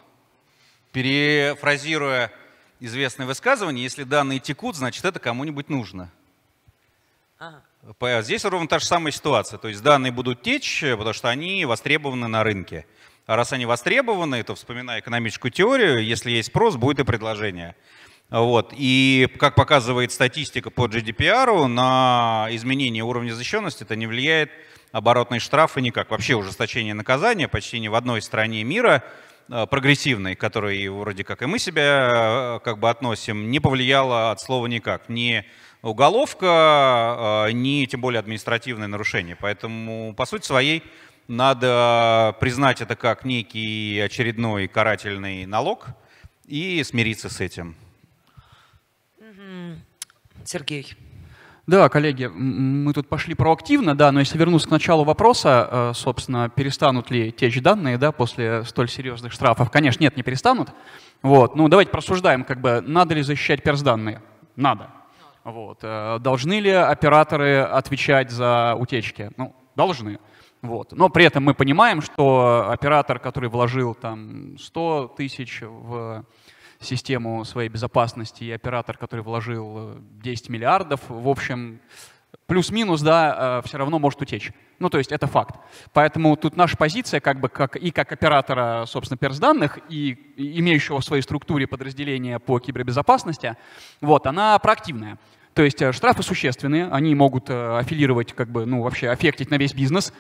Перефразируя известное высказывание, если данные текут, значит это кому-нибудь нужно. Ага. Здесь ровно та же самая ситуация. То есть данные будут течь, потому что они востребованы на рынке. А раз они востребованы, то, вспоминая экономическую теорию, если есть спрос, будет и предложение. Вот. И как показывает статистика по джи ди пи ар, на изменение уровня защищенности это не влияет оборотные штрафы никак. Вообще ужесточение наказания почти ни в одной стране мира прогрессивной, к которой вроде как и мы себя как бы относим, не повлияло от слова никак. Ни уголовка, ни тем более административное нарушение. Поэтому, по сути своей, надо признать это как некий очередной карательный налог и смириться с этим. Сергей. Да, коллеги, мы тут пошли проактивно, да, но если вернуться к началу вопроса, собственно, перестанут ли течь данные, да, после столь серьезных штрафов? Конечно, нет, не перестанут. Вот, ну давайте просуждаем, как бы, надо ли защищать персданные? Надо. Вот. Должны ли операторы отвечать за утечки? Ну, должны. Вот. Но при этом мы понимаем, что оператор, который вложил там сто тысяч в систему своей безопасности, и оператор, который вложил десять миллиардов, в общем, плюс-минус, да, все равно может утечь. Ну, то есть это факт. Поэтому тут наша позиция, как бы, как, и как оператора, собственно, персданных, и, и имеющего в своей структуре подразделения по кибербезопасности, вот, она проактивная. То есть штрафы существенные, они могут аффилировать, как бы, ну, вообще аффектить на весь бизнес,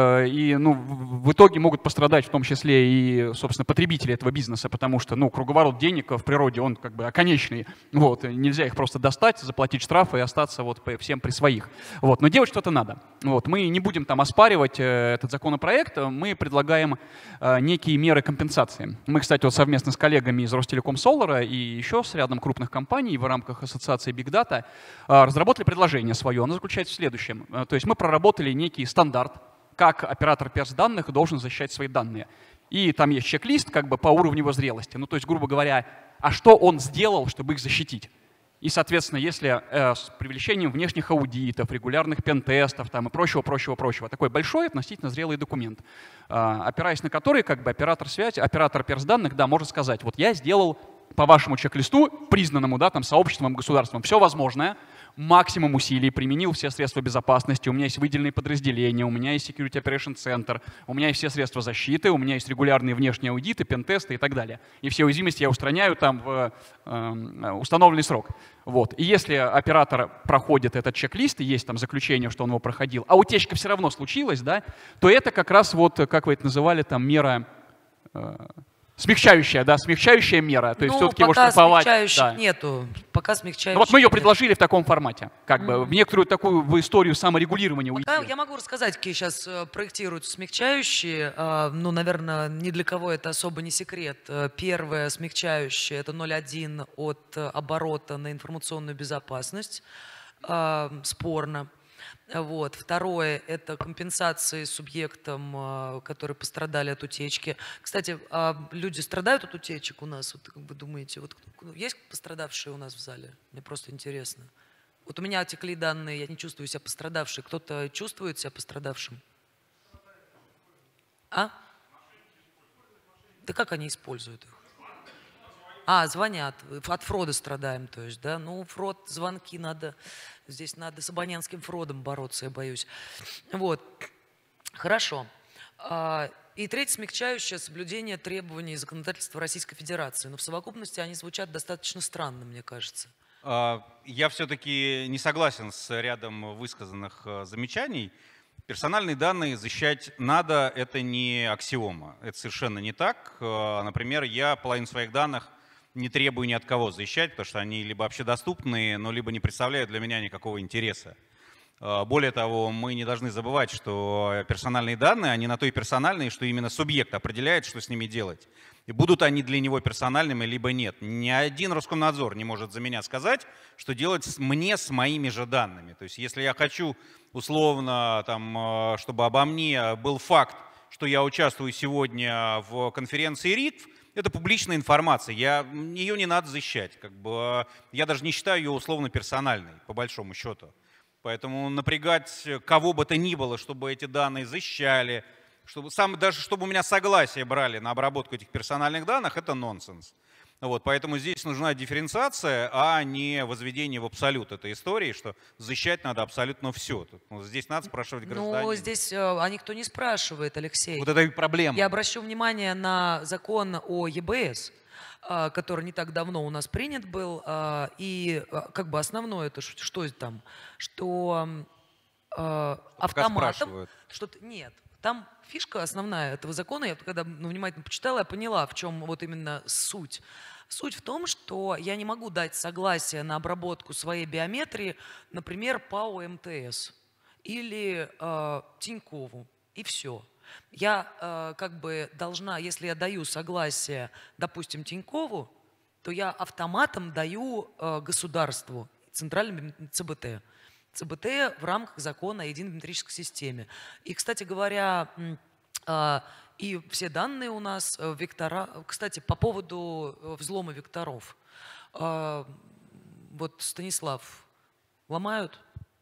и, ну, в итоге могут пострадать в том числе и, собственно, потребители этого бизнеса, потому что, ну, круговорот денег в природе, он как бы оконечный, вот, нельзя их просто достать, заплатить штрафы и остаться вот всем при своих. Вот, но делать что-то надо. Вот, мы не будем там оспаривать этот законопроект, мы предлагаем некие меры компенсации. Мы, кстати, вот совместно с коллегами из Ростелеком Solar и еще с рядом крупных компаний в рамках ассоциации Big Data разработали предложение свое. Оно заключается в следующем. То есть мы проработали некий стандарт, как оператор перс-данных должен защищать свои данные. И там есть чек-лист как бы по уровню его зрелости. Ну, то есть, грубо говоря, а что он сделал, чтобы их защитить? И, соответственно, если э, с привлечением внешних аудитов, регулярных пентестов там, и прочего, прочего, прочего, такой большой относительно зрелый документ, э, опираясь на который как бы оператор связи, оператор перс-данных, да, может сказать, вот я сделал по вашему чек-листу, признанному, да, там, сообществом, государством, все возможное, максимум усилий, применил все средства безопасности, у меня есть выделенные подразделения, у меня есть Security Operation Center, у меня есть все средства защиты, у меня есть регулярные внешние аудиты, пентесты и так далее. И все уязвимости я устраняю там в э, установленный срок. Вот. И если оператор проходит этот чек-лист, и есть там заключение, что он его проходил, а утечка все равно случилась, да, то это как раз вот, как вы это называли, там мера... Э, Смягчающая, да, смягчающая мера. То есть ну, все-таки его пока штрафовать. смягчающих Да. нету. Пока смягчающих Ну, вот мы ее нет. предложили в таком формате, как Mm-hmm. бы в некоторую такую в историю саморегулирования Пока уйти. я могу рассказать, какие сейчас проектируются смягчающие. Ну, наверное, ни для кого это особо не секрет. Первое смягчающее — это ноль целых один от оборота на информационную безопасность. Спорно. Вот. Второе — это компенсации субъектам, которые пострадали от утечки. Кстати, люди страдают от утечек у нас? Вот, как вы думаете, вот, есть пострадавшие у нас в зале? Мне просто интересно. Вот у меня отекли данные, я не чувствую себя пострадавшей. Кто-то чувствует себя пострадавшим? А? Да как они используют их? А, звонят. От фрода страдаем, то есть, да? Ну, фрод, звонки надо... Здесь надо с абонентским фродом бороться, я боюсь. Вот. Хорошо. И третье смягчающее — соблюдение требований законодательства Российской Федерации. Но в совокупности они звучат достаточно странно, мне кажется. Я все-таки не согласен с рядом высказанных замечаний. Персональные данные защищать надо, это не аксиома. Это совершенно не так. Например, я половину своих данных не требую ни от кого защищать, потому что они либо общедоступные, но либо не представляют для меня никакого интереса. Более того, мы не должны забывать, что персональные данные, они на то и персональные, что именно субъект определяет, что с ними делать. И будут они для него персональными, либо нет. Ни один Роскомнадзор не может за меня сказать, что делать мне с моими же данными. То есть если я хочу условно, там, чтобы обо мне был факт, что я участвую сегодня в конференции РИКФ, это публичная информация, я, ее не надо защищать. Как бы, я даже не считаю ее условно персональной, по большому счету. Поэтому напрягать кого бы то ни было, чтобы эти данные защищали, чтобы, сам, даже чтобы у меня согласие брали на обработку этих персональных данных, это нонсенс. Вот, поэтому здесь нужна дифференциация, а не возведение в абсолют этой истории, что защищать надо абсолютно все. Тут, ну, здесь надо спрашивать гражданина. Ну, здесь а никто не спрашивает, Алексей. Вот это и проблема. Я обращу внимание на закон о е бэ эс, который не так давно у нас принят был. И как бы основное это что там? Что автоматом... Что нет. Там фишка основная этого закона, я когда ну, внимательно почитала, я поняла, в чем вот именно суть. Суть в том, что я не могу дать согласие на обработку своей биометрии, например, ПАО эм тэ эс или э, Тинькову, и все. Я э, как бы должна, если я даю согласие, допустим, Тинькову, то я автоматом даю э, государству, центральному цэ бэ тэ. ЦБТ в рамках закона о единой биометрической системе. И, кстати говоря, и все данные у нас вектора. Кстати, по поводу взлома векторов. Вот, Станислав, ломают?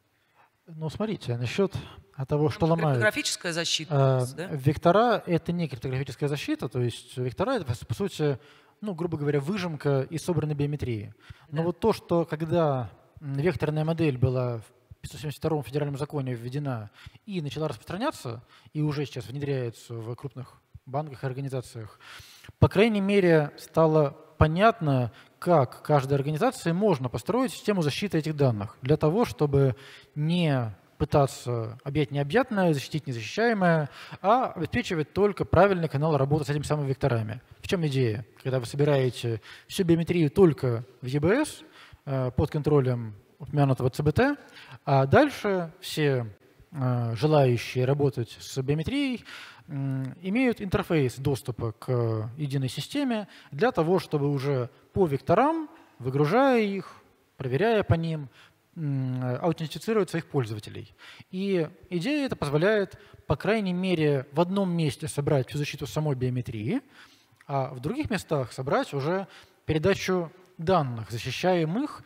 Ну, смотрите, насчет того, что ломают. Криптографическая защита. А, да? Вектора — это не криптографическая защита, то есть вектора — это, по сути, ну, грубо говоря, выжимка из собранной биометрии. Но да. вот то, что когда векторная модель была в пятьсот семьдесят втором федеральном законе введена и начала распространяться, и уже сейчас внедряется в крупных банках и организациях, по крайней мере, стало понятно, как каждой организации можно построить систему защиты этих данных для того, чтобы не пытаться объять необъятное, защитить незащищаемое, а обеспечивать только правильный канал работы с этими самыми векторами. В чем идея? Когда вы собираете всю биометрию только в и бэ эс под контролем упомянутого ЦБТ, а дальше все э, желающие работать с биометрией э, имеют интерфейс доступа к единой системе для того, чтобы уже по векторам, выгружая их, проверяя по ним, э, аутентифицировать своих пользователей. И идея это позволяет, по крайней мере, в одном месте собрать всю защиту самой биометрии, а в других местах собрать уже передачу данных, защищаемых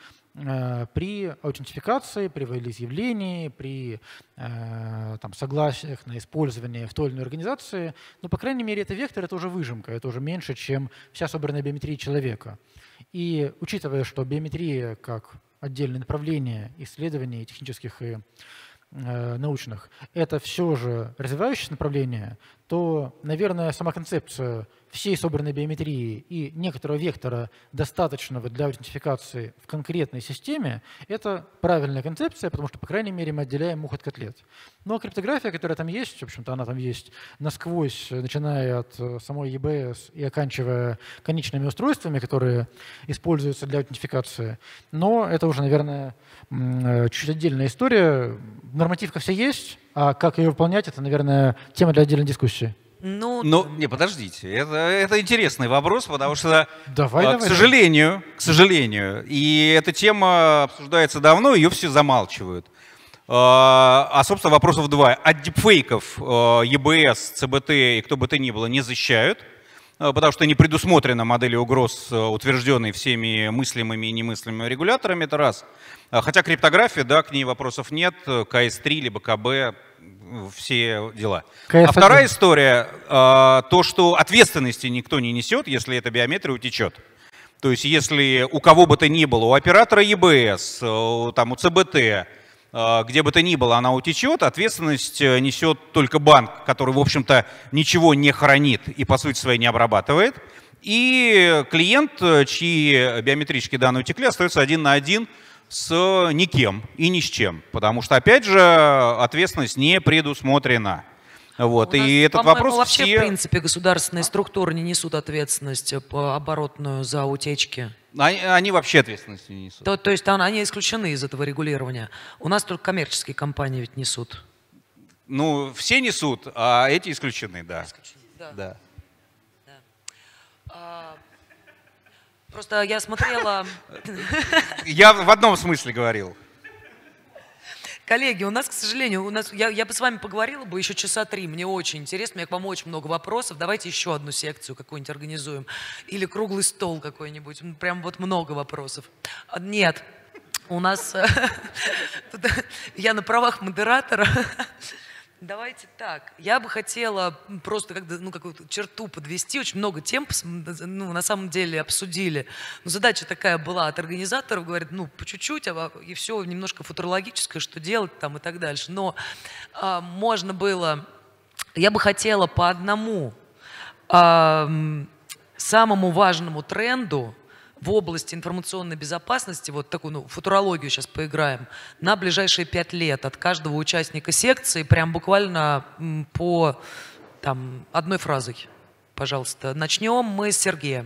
при аутентификации, при волеизъявлении, при э, там, согласиях на использование в той или иной организации. Но, по крайней мере, это вектор, это уже выжимка, это уже меньше, чем вся собранная биометрия человека. И учитывая, что биометрия как отдельное направление исследований технических и э, научных, это все же развивающееся направление, то, наверное, сама концепция всей собранной биометрии и некоторого вектора, достаточного для аутентификации в конкретной системе, это правильная концепция, потому что, по крайней мере, мы отделяем мух от котлет. Ну а криптография, которая там есть, в общем-то, она там есть насквозь, начиная от самой и бэ эс и оканчивая конечными устройствами, которые используются для аутентификации. Но это уже, наверное, чуть отдельная история. Нормативка вся есть, а как ее выполнять, это, наверное, тема для отдельной дискуссии. Ну, ну, не, подождите, это, это интересный вопрос, потому что, давай, к давай, сожалению, давай. к сожалению, и эта тема обсуждается давно, ее все замалчивают. А, собственно, вопросов два. От дипфейков и бэ эс, цэ бэ тэ и кто бы то ни было не защищают, потому что не предусмотрена модель угроз, утвержденной всеми мыслимыми и немыслимыми регуляторами, это раз. Хотя криптография, да, к ней вопросов нет, ка эс три либо ка бэ, все дела. А вторая история, то, что ответственности никто не несет, если эта биометрия утечет. То есть если у кого бы то ни было, у оператора и бэ эс, там, у цэ бэ тэ, где бы то ни было, она утечет, ответственность несет только банк, который, в общем-то, ничего не хранит и, по сути своей, не обрабатывает. И клиент, чьи биометрические данные утекли, остается один на один с никем и ни с чем, потому что, опять же, ответственность не предусмотрена. Вот. У нас, и этот вопрос вообще, все... в принципе, государственные структуры не несут ответственность оборотную за утечки. Они, они вообще ответственности не несут. То, то есть они исключены из этого регулирования. У нас только коммерческие компании ведь несут. Ну, все несут, а эти исключены, да. Исключены, да. да. да. А, просто я смотрела... Я в одном смысле говорил. Коллеги, у нас, к сожалению, у нас, я, я бы с вами поговорила бы еще часа три. Мне очень интересно, у меня к вам очень много вопросов. Давайте еще одну секцию какую-нибудь организуем. Или круглый стол какой-нибудь. Прям вот много вопросов. Нет, у нас... Я на правах модератора. Давайте так. Я бы хотела просто как-то, ну, какую-то черту подвести. Очень много тем, ну, на самом деле обсудили. Но задача такая была от организаторов, говорят, ну, по чуть-чуть, а, и все немножко футурологическое, что делать там и так дальше. Но а, можно было... Я бы хотела по одному а, самому важному тренду в области информационной безопасности, вот такую, ну, футурологию сейчас поиграем, на ближайшие пять лет от каждого участника секции, прям буквально по там, одной фразой. Пожалуйста, начнем мы с Сергея.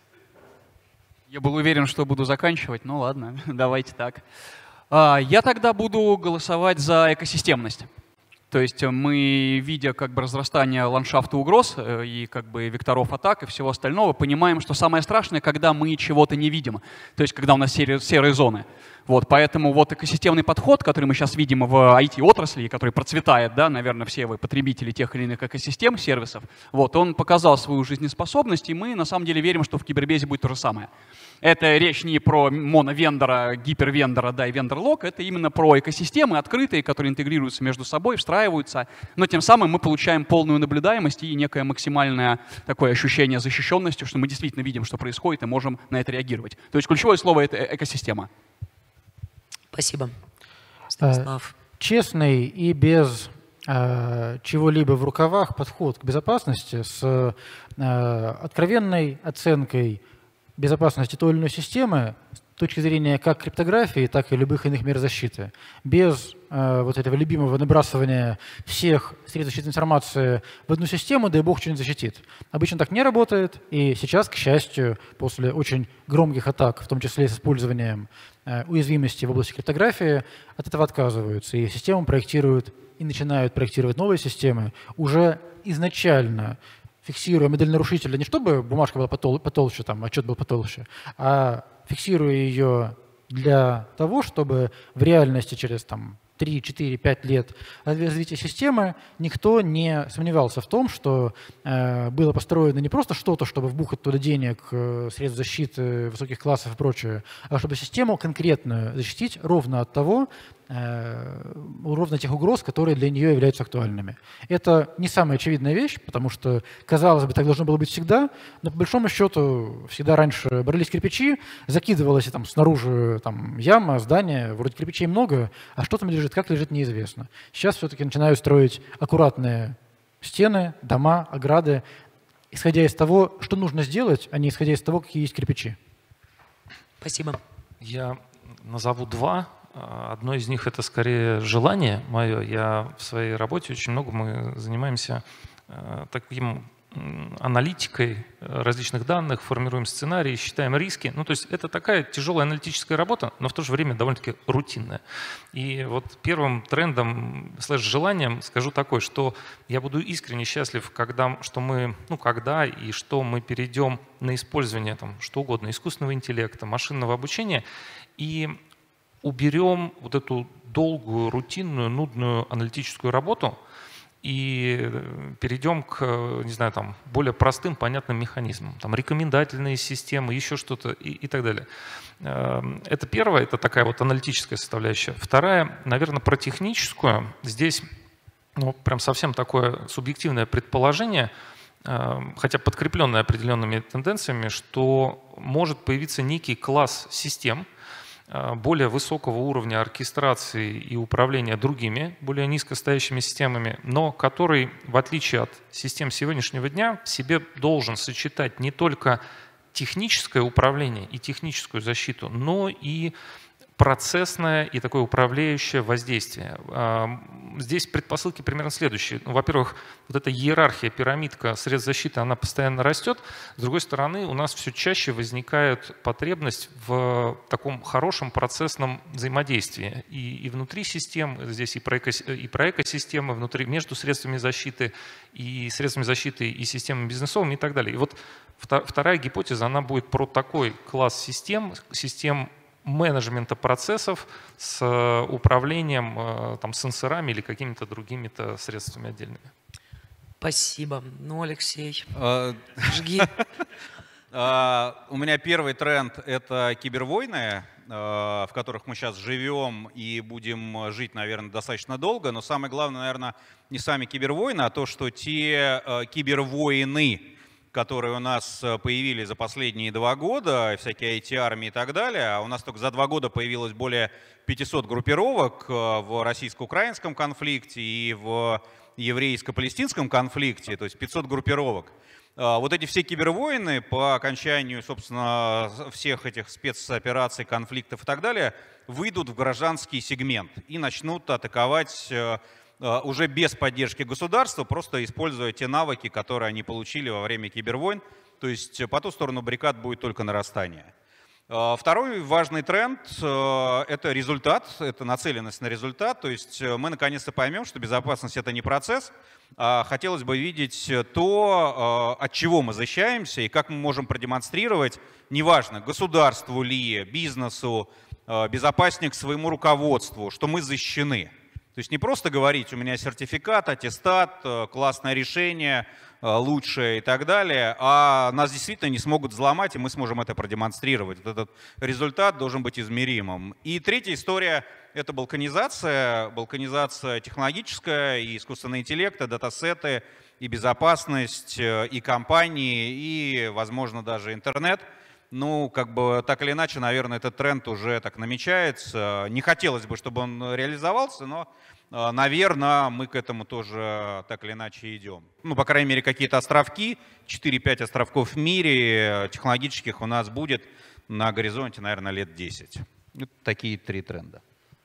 Я был уверен, что буду заканчивать, ну ладно, давайте так. Я тогда буду голосовать за экосистемность. То есть мы, видя как бы разрастание ландшафта угроз и как бы векторов атак и всего остального, понимаем, что самое страшное, когда мы чего-то не видим. То есть когда у нас серые, серые зоны. Вот, поэтому вот экосистемный подход, который мы сейчас видим в ай ти-отрасли, который процветает, да, наверное, все вы потребители тех или иных экосистем, сервисов, вот, он показал свою жизнеспособность, и мы на самом деле верим, что в кибербезе будет то же самое. Это речь не про моновендора, гипервендора, да, и вендор-лок, это именно про экосистемы открытые, которые интегрируются между собой, встраиваются, но тем самым мы получаем полную наблюдаемость и некое максимальное такое ощущение защищенности, что мы действительно видим, что происходит, и можем на это реагировать. То есть ключевое слово — это экосистема. Спасибо. Станислав. Честный и без э, чего-либо в рукавах подход к безопасности с э, откровенной оценкой безопасности той или иной системы с точки зрения как криптографии, так и любых иных мер защиты. Без э, вот этого любимого набрасывания всех средств защиты информации в одну систему, дай бог, что-нибудь защитит. Обычно так не работает, и сейчас, к счастью, после очень громких атак, в том числе с использованием э, уязвимости в области криптографии, от этого отказываются, и систему проектируют и начинают проектировать новые системы уже изначально, фиксируя модель нарушителя не чтобы бумажка была потол потолще, там, отчет был потолще, а фиксируя ее для того, чтобы в реальности через там, три, четыре, пять лет развития системы никто не сомневался в том, что э, было построено не просто что-то, чтобы вбухать туда денег, э, средств защиты, высоких классов и прочее, а чтобы систему конкретно защитить ровно от того, ровно тех угроз, которые для нее являются актуальными. Это не самая очевидная вещь, потому что, казалось бы, так должно было быть всегда, но по большому счету всегда раньше брались кирпичи, закидывалась там снаружи там, яма, здание, вроде кирпичей много, а что там лежит, как лежит, неизвестно. Сейчас все-таки начинают строить аккуратные стены, дома, ограды, исходя из того, что нужно сделать, а не исходя из того, какие есть кирпичи. Спасибо. Я назову два. Одно из них — это скорее желание мое. Я в своей работе очень много мы занимаемся таким аналитикой различных данных, формируем сценарии, считаем риски. Ну, то есть это такая тяжелая аналитическая работа, но в то же время довольно-таки рутинная. И вот первым трендом, слэш-желанием скажу такое, что я буду искренне счастлив, когда, что мы, ну, когда и что мы перейдем на использование там, что угодно, искусственного интеллекта, машинного обучения, и уберем вот эту долгую, рутинную, нудную аналитическую работу и перейдем к, не знаю, там, более простым, понятным механизмам. Там, рекомендательные системы, еще что-то и, и так далее. Это первое, это такая вот аналитическая составляющая. Вторая, наверное, про техническую. Здесь ну, прям совсем такое субъективное предположение, хотя подкрепленное определенными тенденциями, что может появиться некий класс систем, более высокого уровня оркестрации и управления другими, более низкостоящими системами, но который, в отличие от систем сегодняшнего дня, в себе должен сочетать не только техническое управление и техническую защиту, но и процессное и такое управляющее воздействие. Здесь предпосылки примерно следующие. Ну, во-первых, вот эта иерархия, пирамидка средств защиты, она постоянно растет. С другой стороны, у нас все чаще возникает потребность в таком хорошем процессном взаимодействии. И, и внутри систем, здесь и про, эко, и про экосистемы, внутри, между средствами защиты и средствами защиты и системами бизнесовыми и так далее. И вот вторая гипотеза, она будет про такой класс систем, систем менеджмента процессов с управлением там, сенсорами или какими-то другими-то средствами отдельными. Спасибо. Ну, Алексей, жги. У меня первый тренд — это кибервойны, в которых мы сейчас живем и будем жить, наверное, достаточно долго. Но самое главное, наверное, не сами кибервойны, а то, что те кибервойны, которые у нас появились за последние два года, всякие ай ти-армии и так далее. А у нас только за два года появилось более пятисот группировок в российско-украинском конфликте и в еврейско-палестинском конфликте, то есть пятьсот группировок. Вот эти все кибервойны по окончанию, собственно, всех этих спецопераций, конфликтов и так далее выйдут в гражданский сегмент и начнут атаковать уже без поддержки государства, просто используя те навыки, которые они получили во время кибервойн. То есть по ту сторону баррикад будет только нарастание. Второй важный тренд – это результат, это нацеленность на результат. То есть мы наконец-то поймем, что безопасность – это не процесс. А хотелось бы видеть то, от чего мы защищаемся и как мы можем продемонстрировать, неважно, государству ли, бизнесу, безопасник своему руководству, что мы защищены. То есть не просто говорить, у меня сертификат, аттестат, классное решение, лучшее и так далее, а нас действительно не смогут взломать, и мы сможем это продемонстрировать. Вот этот результат должен быть измеримым. И третья история — это балканизация, балканизация технологическая, и искусственный интеллект, и датасеты, и безопасность, и компании, и, возможно, даже интернет. Ну, как бы так или иначе, наверное, этот тренд уже так намечается. Не хотелось бы, чтобы он реализовался, но, наверное, мы к этому тоже так или иначе идем. Ну, по крайней мере, какие-то островки, четыре-пять островков в мире технологических у нас будет на горизонте, наверное, лет десять. Вот такие три тренда.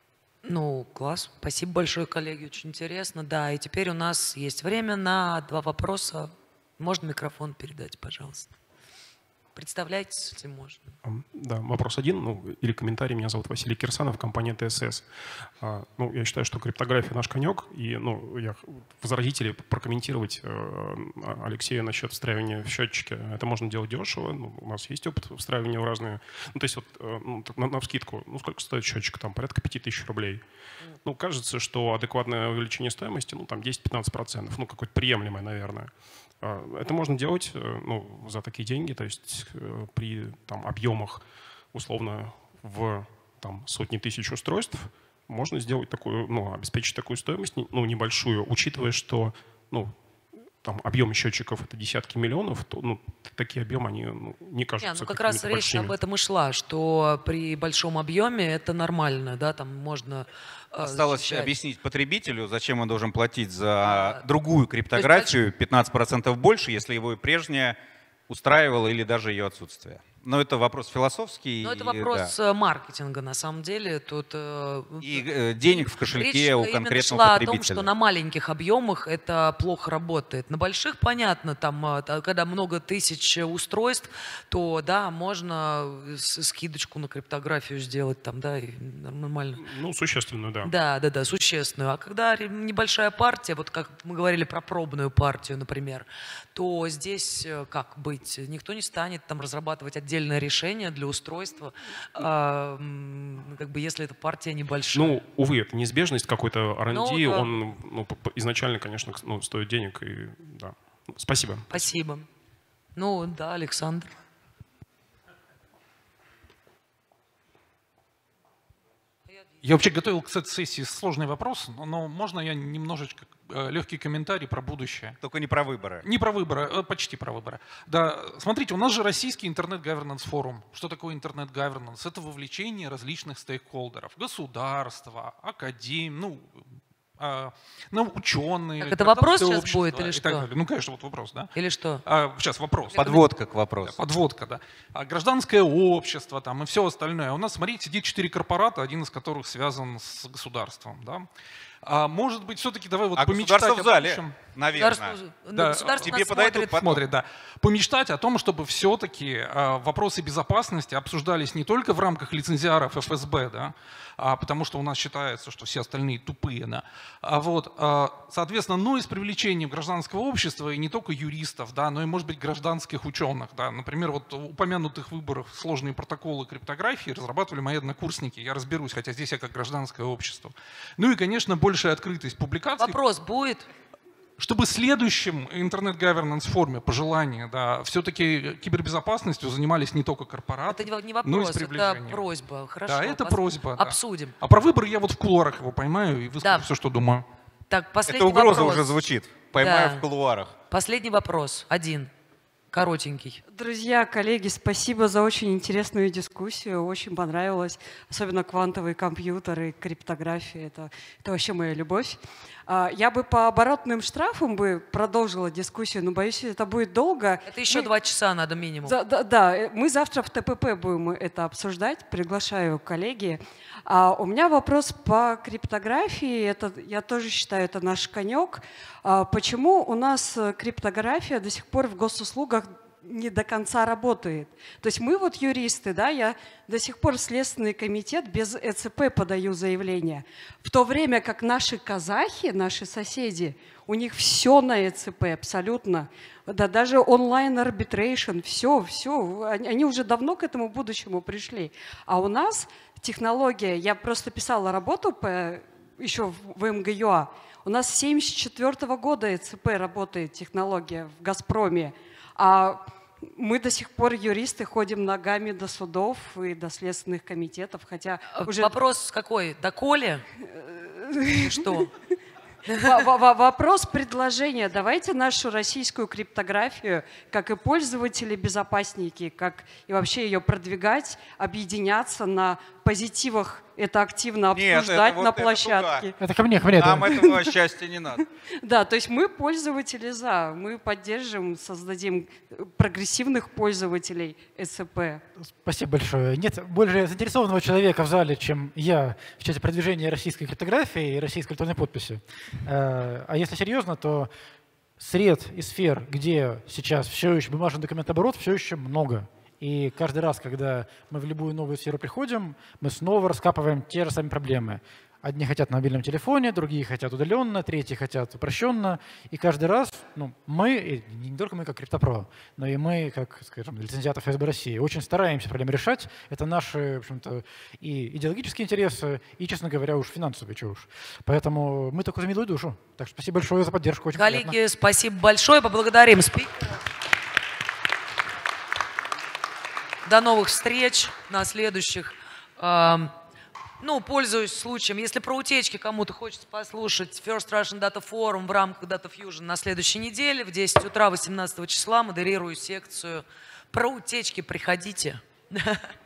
Ну, класс. Спасибо большое, коллеги. Очень интересно. Да, и теперь у нас есть время на два вопроса. Можно микрофон передать, пожалуйста? Представляйтесь, если можно. Да, вопрос один, ну, или комментарий. Меня зовут Василий Кирсанов, компания ТСС. А, ну, я считаю, что криптография наш конек. И ну, я возразители прокомментировать э, Алексея насчет встраивания в счетчики. Это можно делать дешево. Ну, у нас есть опыт встраивания в разные. Ну, то есть вот э, ну, на, на вскидку, ну, сколько стоит счетчик? Там порядка пяти тысяч рублей. Ну, кажется, что адекватное увеличение стоимости, ну, там десять-пятнадцать процентов, ну, какое-то приемлемое, наверное. Это можно делать ну, за такие деньги, то есть при там, объемах условно в там, сотни тысяч устройств можно сделать такую, ну, обеспечить такую стоимость, ну, небольшую, учитывая, что ну, там, объем счетчиков это десятки миллионов, то ну, такие объемы они ну, не кажутся. Не, ну, как раз речь об этом и шла, что при большом объеме это нормально, да, там можно. Осталось защищать. Объяснить потребителю, зачем он должен платить за другую криптографию пятнадцать процентов больше, если его и прежняя устраивала или даже ее отсутствие. Но это вопрос философский. Но это вопрос да. маркетинга, на самом деле. Тут, и э, денег в кошельке речь у конкретного шла потребителя. о том, что на маленьких объемах это плохо работает. На больших, понятно, там, когда много тысяч устройств, то да, можно скидочку на криптографию сделать, там, да, и нормально. Ну, существенную, да. Да, да, да, существенную. А когда небольшая партия, вот как мы говорили про пробную партию, например, то здесь как быть? Никто не станет там разрабатывать отдельно решение для устройства, а, как бы если эта партия небольшая. Ну, увы, это неизбежность какой-то ар энд ди, ну, да. он ну, изначально, конечно, ну, стоит денег. И, да. Спасибо. Спасибо. Ну да, Александр. Я вообще готовил к этой сессии сложный вопрос, но можно я немножечко легкий комментарий про будущее? Только не про выборы. Не про выборы, почти про выборы. Да, смотрите, у нас же российский интернет-гавернанс форум. Что такое интернет-гавернанс? Это вовлечение различных стейкхолдеров. Государства, академии, ну, а, ну, ученые. Так это вопрос сейчас общество, будет или что? Далее. Ну, конечно, вот вопрос, да? Или что? А, сейчас вопрос. Подводка к вопросу. Да, подводка, да. А гражданское общество там и все остальное. У нас, смотрите, сидит четыре корпората, один из которых связан с государством, да. А может быть, все-таки давай вот а помечтать государство в зале, о будущем. наверное. Государство, да. государство Тебе нас подойдут, смотрит. потом. Смотрит, да. Помечтать о том, чтобы все-таки а, вопросы безопасности обсуждались не только в рамках лицензиаров эф эс бэ, да, а, потому что у нас считается, что все остальные тупые, да. А вот, а, соответственно, но и с привлечением гражданского общества, и не только юристов, да, но и, может быть, гражданских ученых. Да. Например, вот в упомянутых выборах сложные протоколы криптографии разрабатывали мои однокурсники. Я разберусь, хотя здесь я как гражданское общество. Ну и, конечно, большая открытость публикаций. Вопрос будет? Чтобы в следующем интернет-гавернанс форме, по желанию, да, все-таки кибербезопасностью занимались не только корпораты, Это не но и вопрос, с это приближением. просьба. Хорошо. Да, это пос- просьба. Да. Обсудим. А про выборы я вот в кулуарах его поймаю и выскажу Да. все, что думаю. Так, последний Это угроза вопрос. уже звучит. Поймаю Да. в кулуарах. Последний вопрос. Один. Коротенький. Друзья, коллеги, спасибо за очень интересную дискуссию. Очень понравилось. Особенно квантовые компьютеры, криптография. Это, это вообще моя любовь. А, Я бы по оборотным штрафам бы продолжила дискуссию, но боюсь, это будет долго. Это еще Мы- два часа надо минимум. За- Да, да, э, мы завтра в тэ пэ пэ будем это обсуждать. Приглашаю коллеги. А у меня вопрос по криптографии. Это, я тоже считаю, это наш конек. А почему у нас э, криптография до сих пор в госуслугах не до конца работает. То есть мы вот юристы, да, я до сих пор в Следственный комитет без э цэ пэ подаю заявление. В то время как наши казахи, наши соседи, у них все на э цэ пэ абсолютно. Да, даже онлайн-арбитрейшн, все, все. Они, они уже давно к этому будущему пришли. А у нас технология, я просто писала работу по, еще в эм гэ ю а, у нас с семьдесят четвёртого года э цэ пэ работает технология в «Газпроме», а мы до сих пор, юристы, ходим ногами до судов и до следственных комитетов, хотя уже... Вопрос какой? Доколе? Что? Вопрос предложения. Давайте нашу российскую криптографию, как и пользователи-безопасники, как и вообще ее продвигать, объединяться на позитивах, это активно обсуждать. Нет, это, на вот площадке. Это, это ко мне, ко мне. Нам это... этого счастья не надо. Да, то есть мы пользователи за, мы поддержим, создадим прогрессивных пользователей э цэ пэ. Спасибо большое. Нет более заинтересованного человека в зале, чем я в части продвижения российской криптографии и российской электронной подписи. А если серьезно, то сред и сфер, где сейчас все еще бумажный документооборот, все еще много. И каждый раз, когда мы в любую новую сферу приходим, мы снова раскапываем те же самые проблемы. Одни хотят на мобильном телефоне, другие хотят удаленно, третьи хотят упрощенно. И каждый раз ну, мы, и не только мы как Криптопро, но и мы, как, скажем, лицензиаты эф эс бэ России, очень стараемся проблемы решать. Это наши, в общем-то, и идеологические интересы, и, честно говоря, уж финансовые, чего уж. Поэтому мы только за милую душу. Так что спасибо большое за поддержку. Очень Коллеги, приятно. Спасибо большое. Поблагодарим спикера. До новых встреч на следующих. Ну, пользуюсь случаем. Если про утечки кому-то хочется послушать, First Russian Data Forum в рамках Data Fusion на следующей неделе в десять утра восемнадцатого числа модерирую секцию про утечки. Приходите.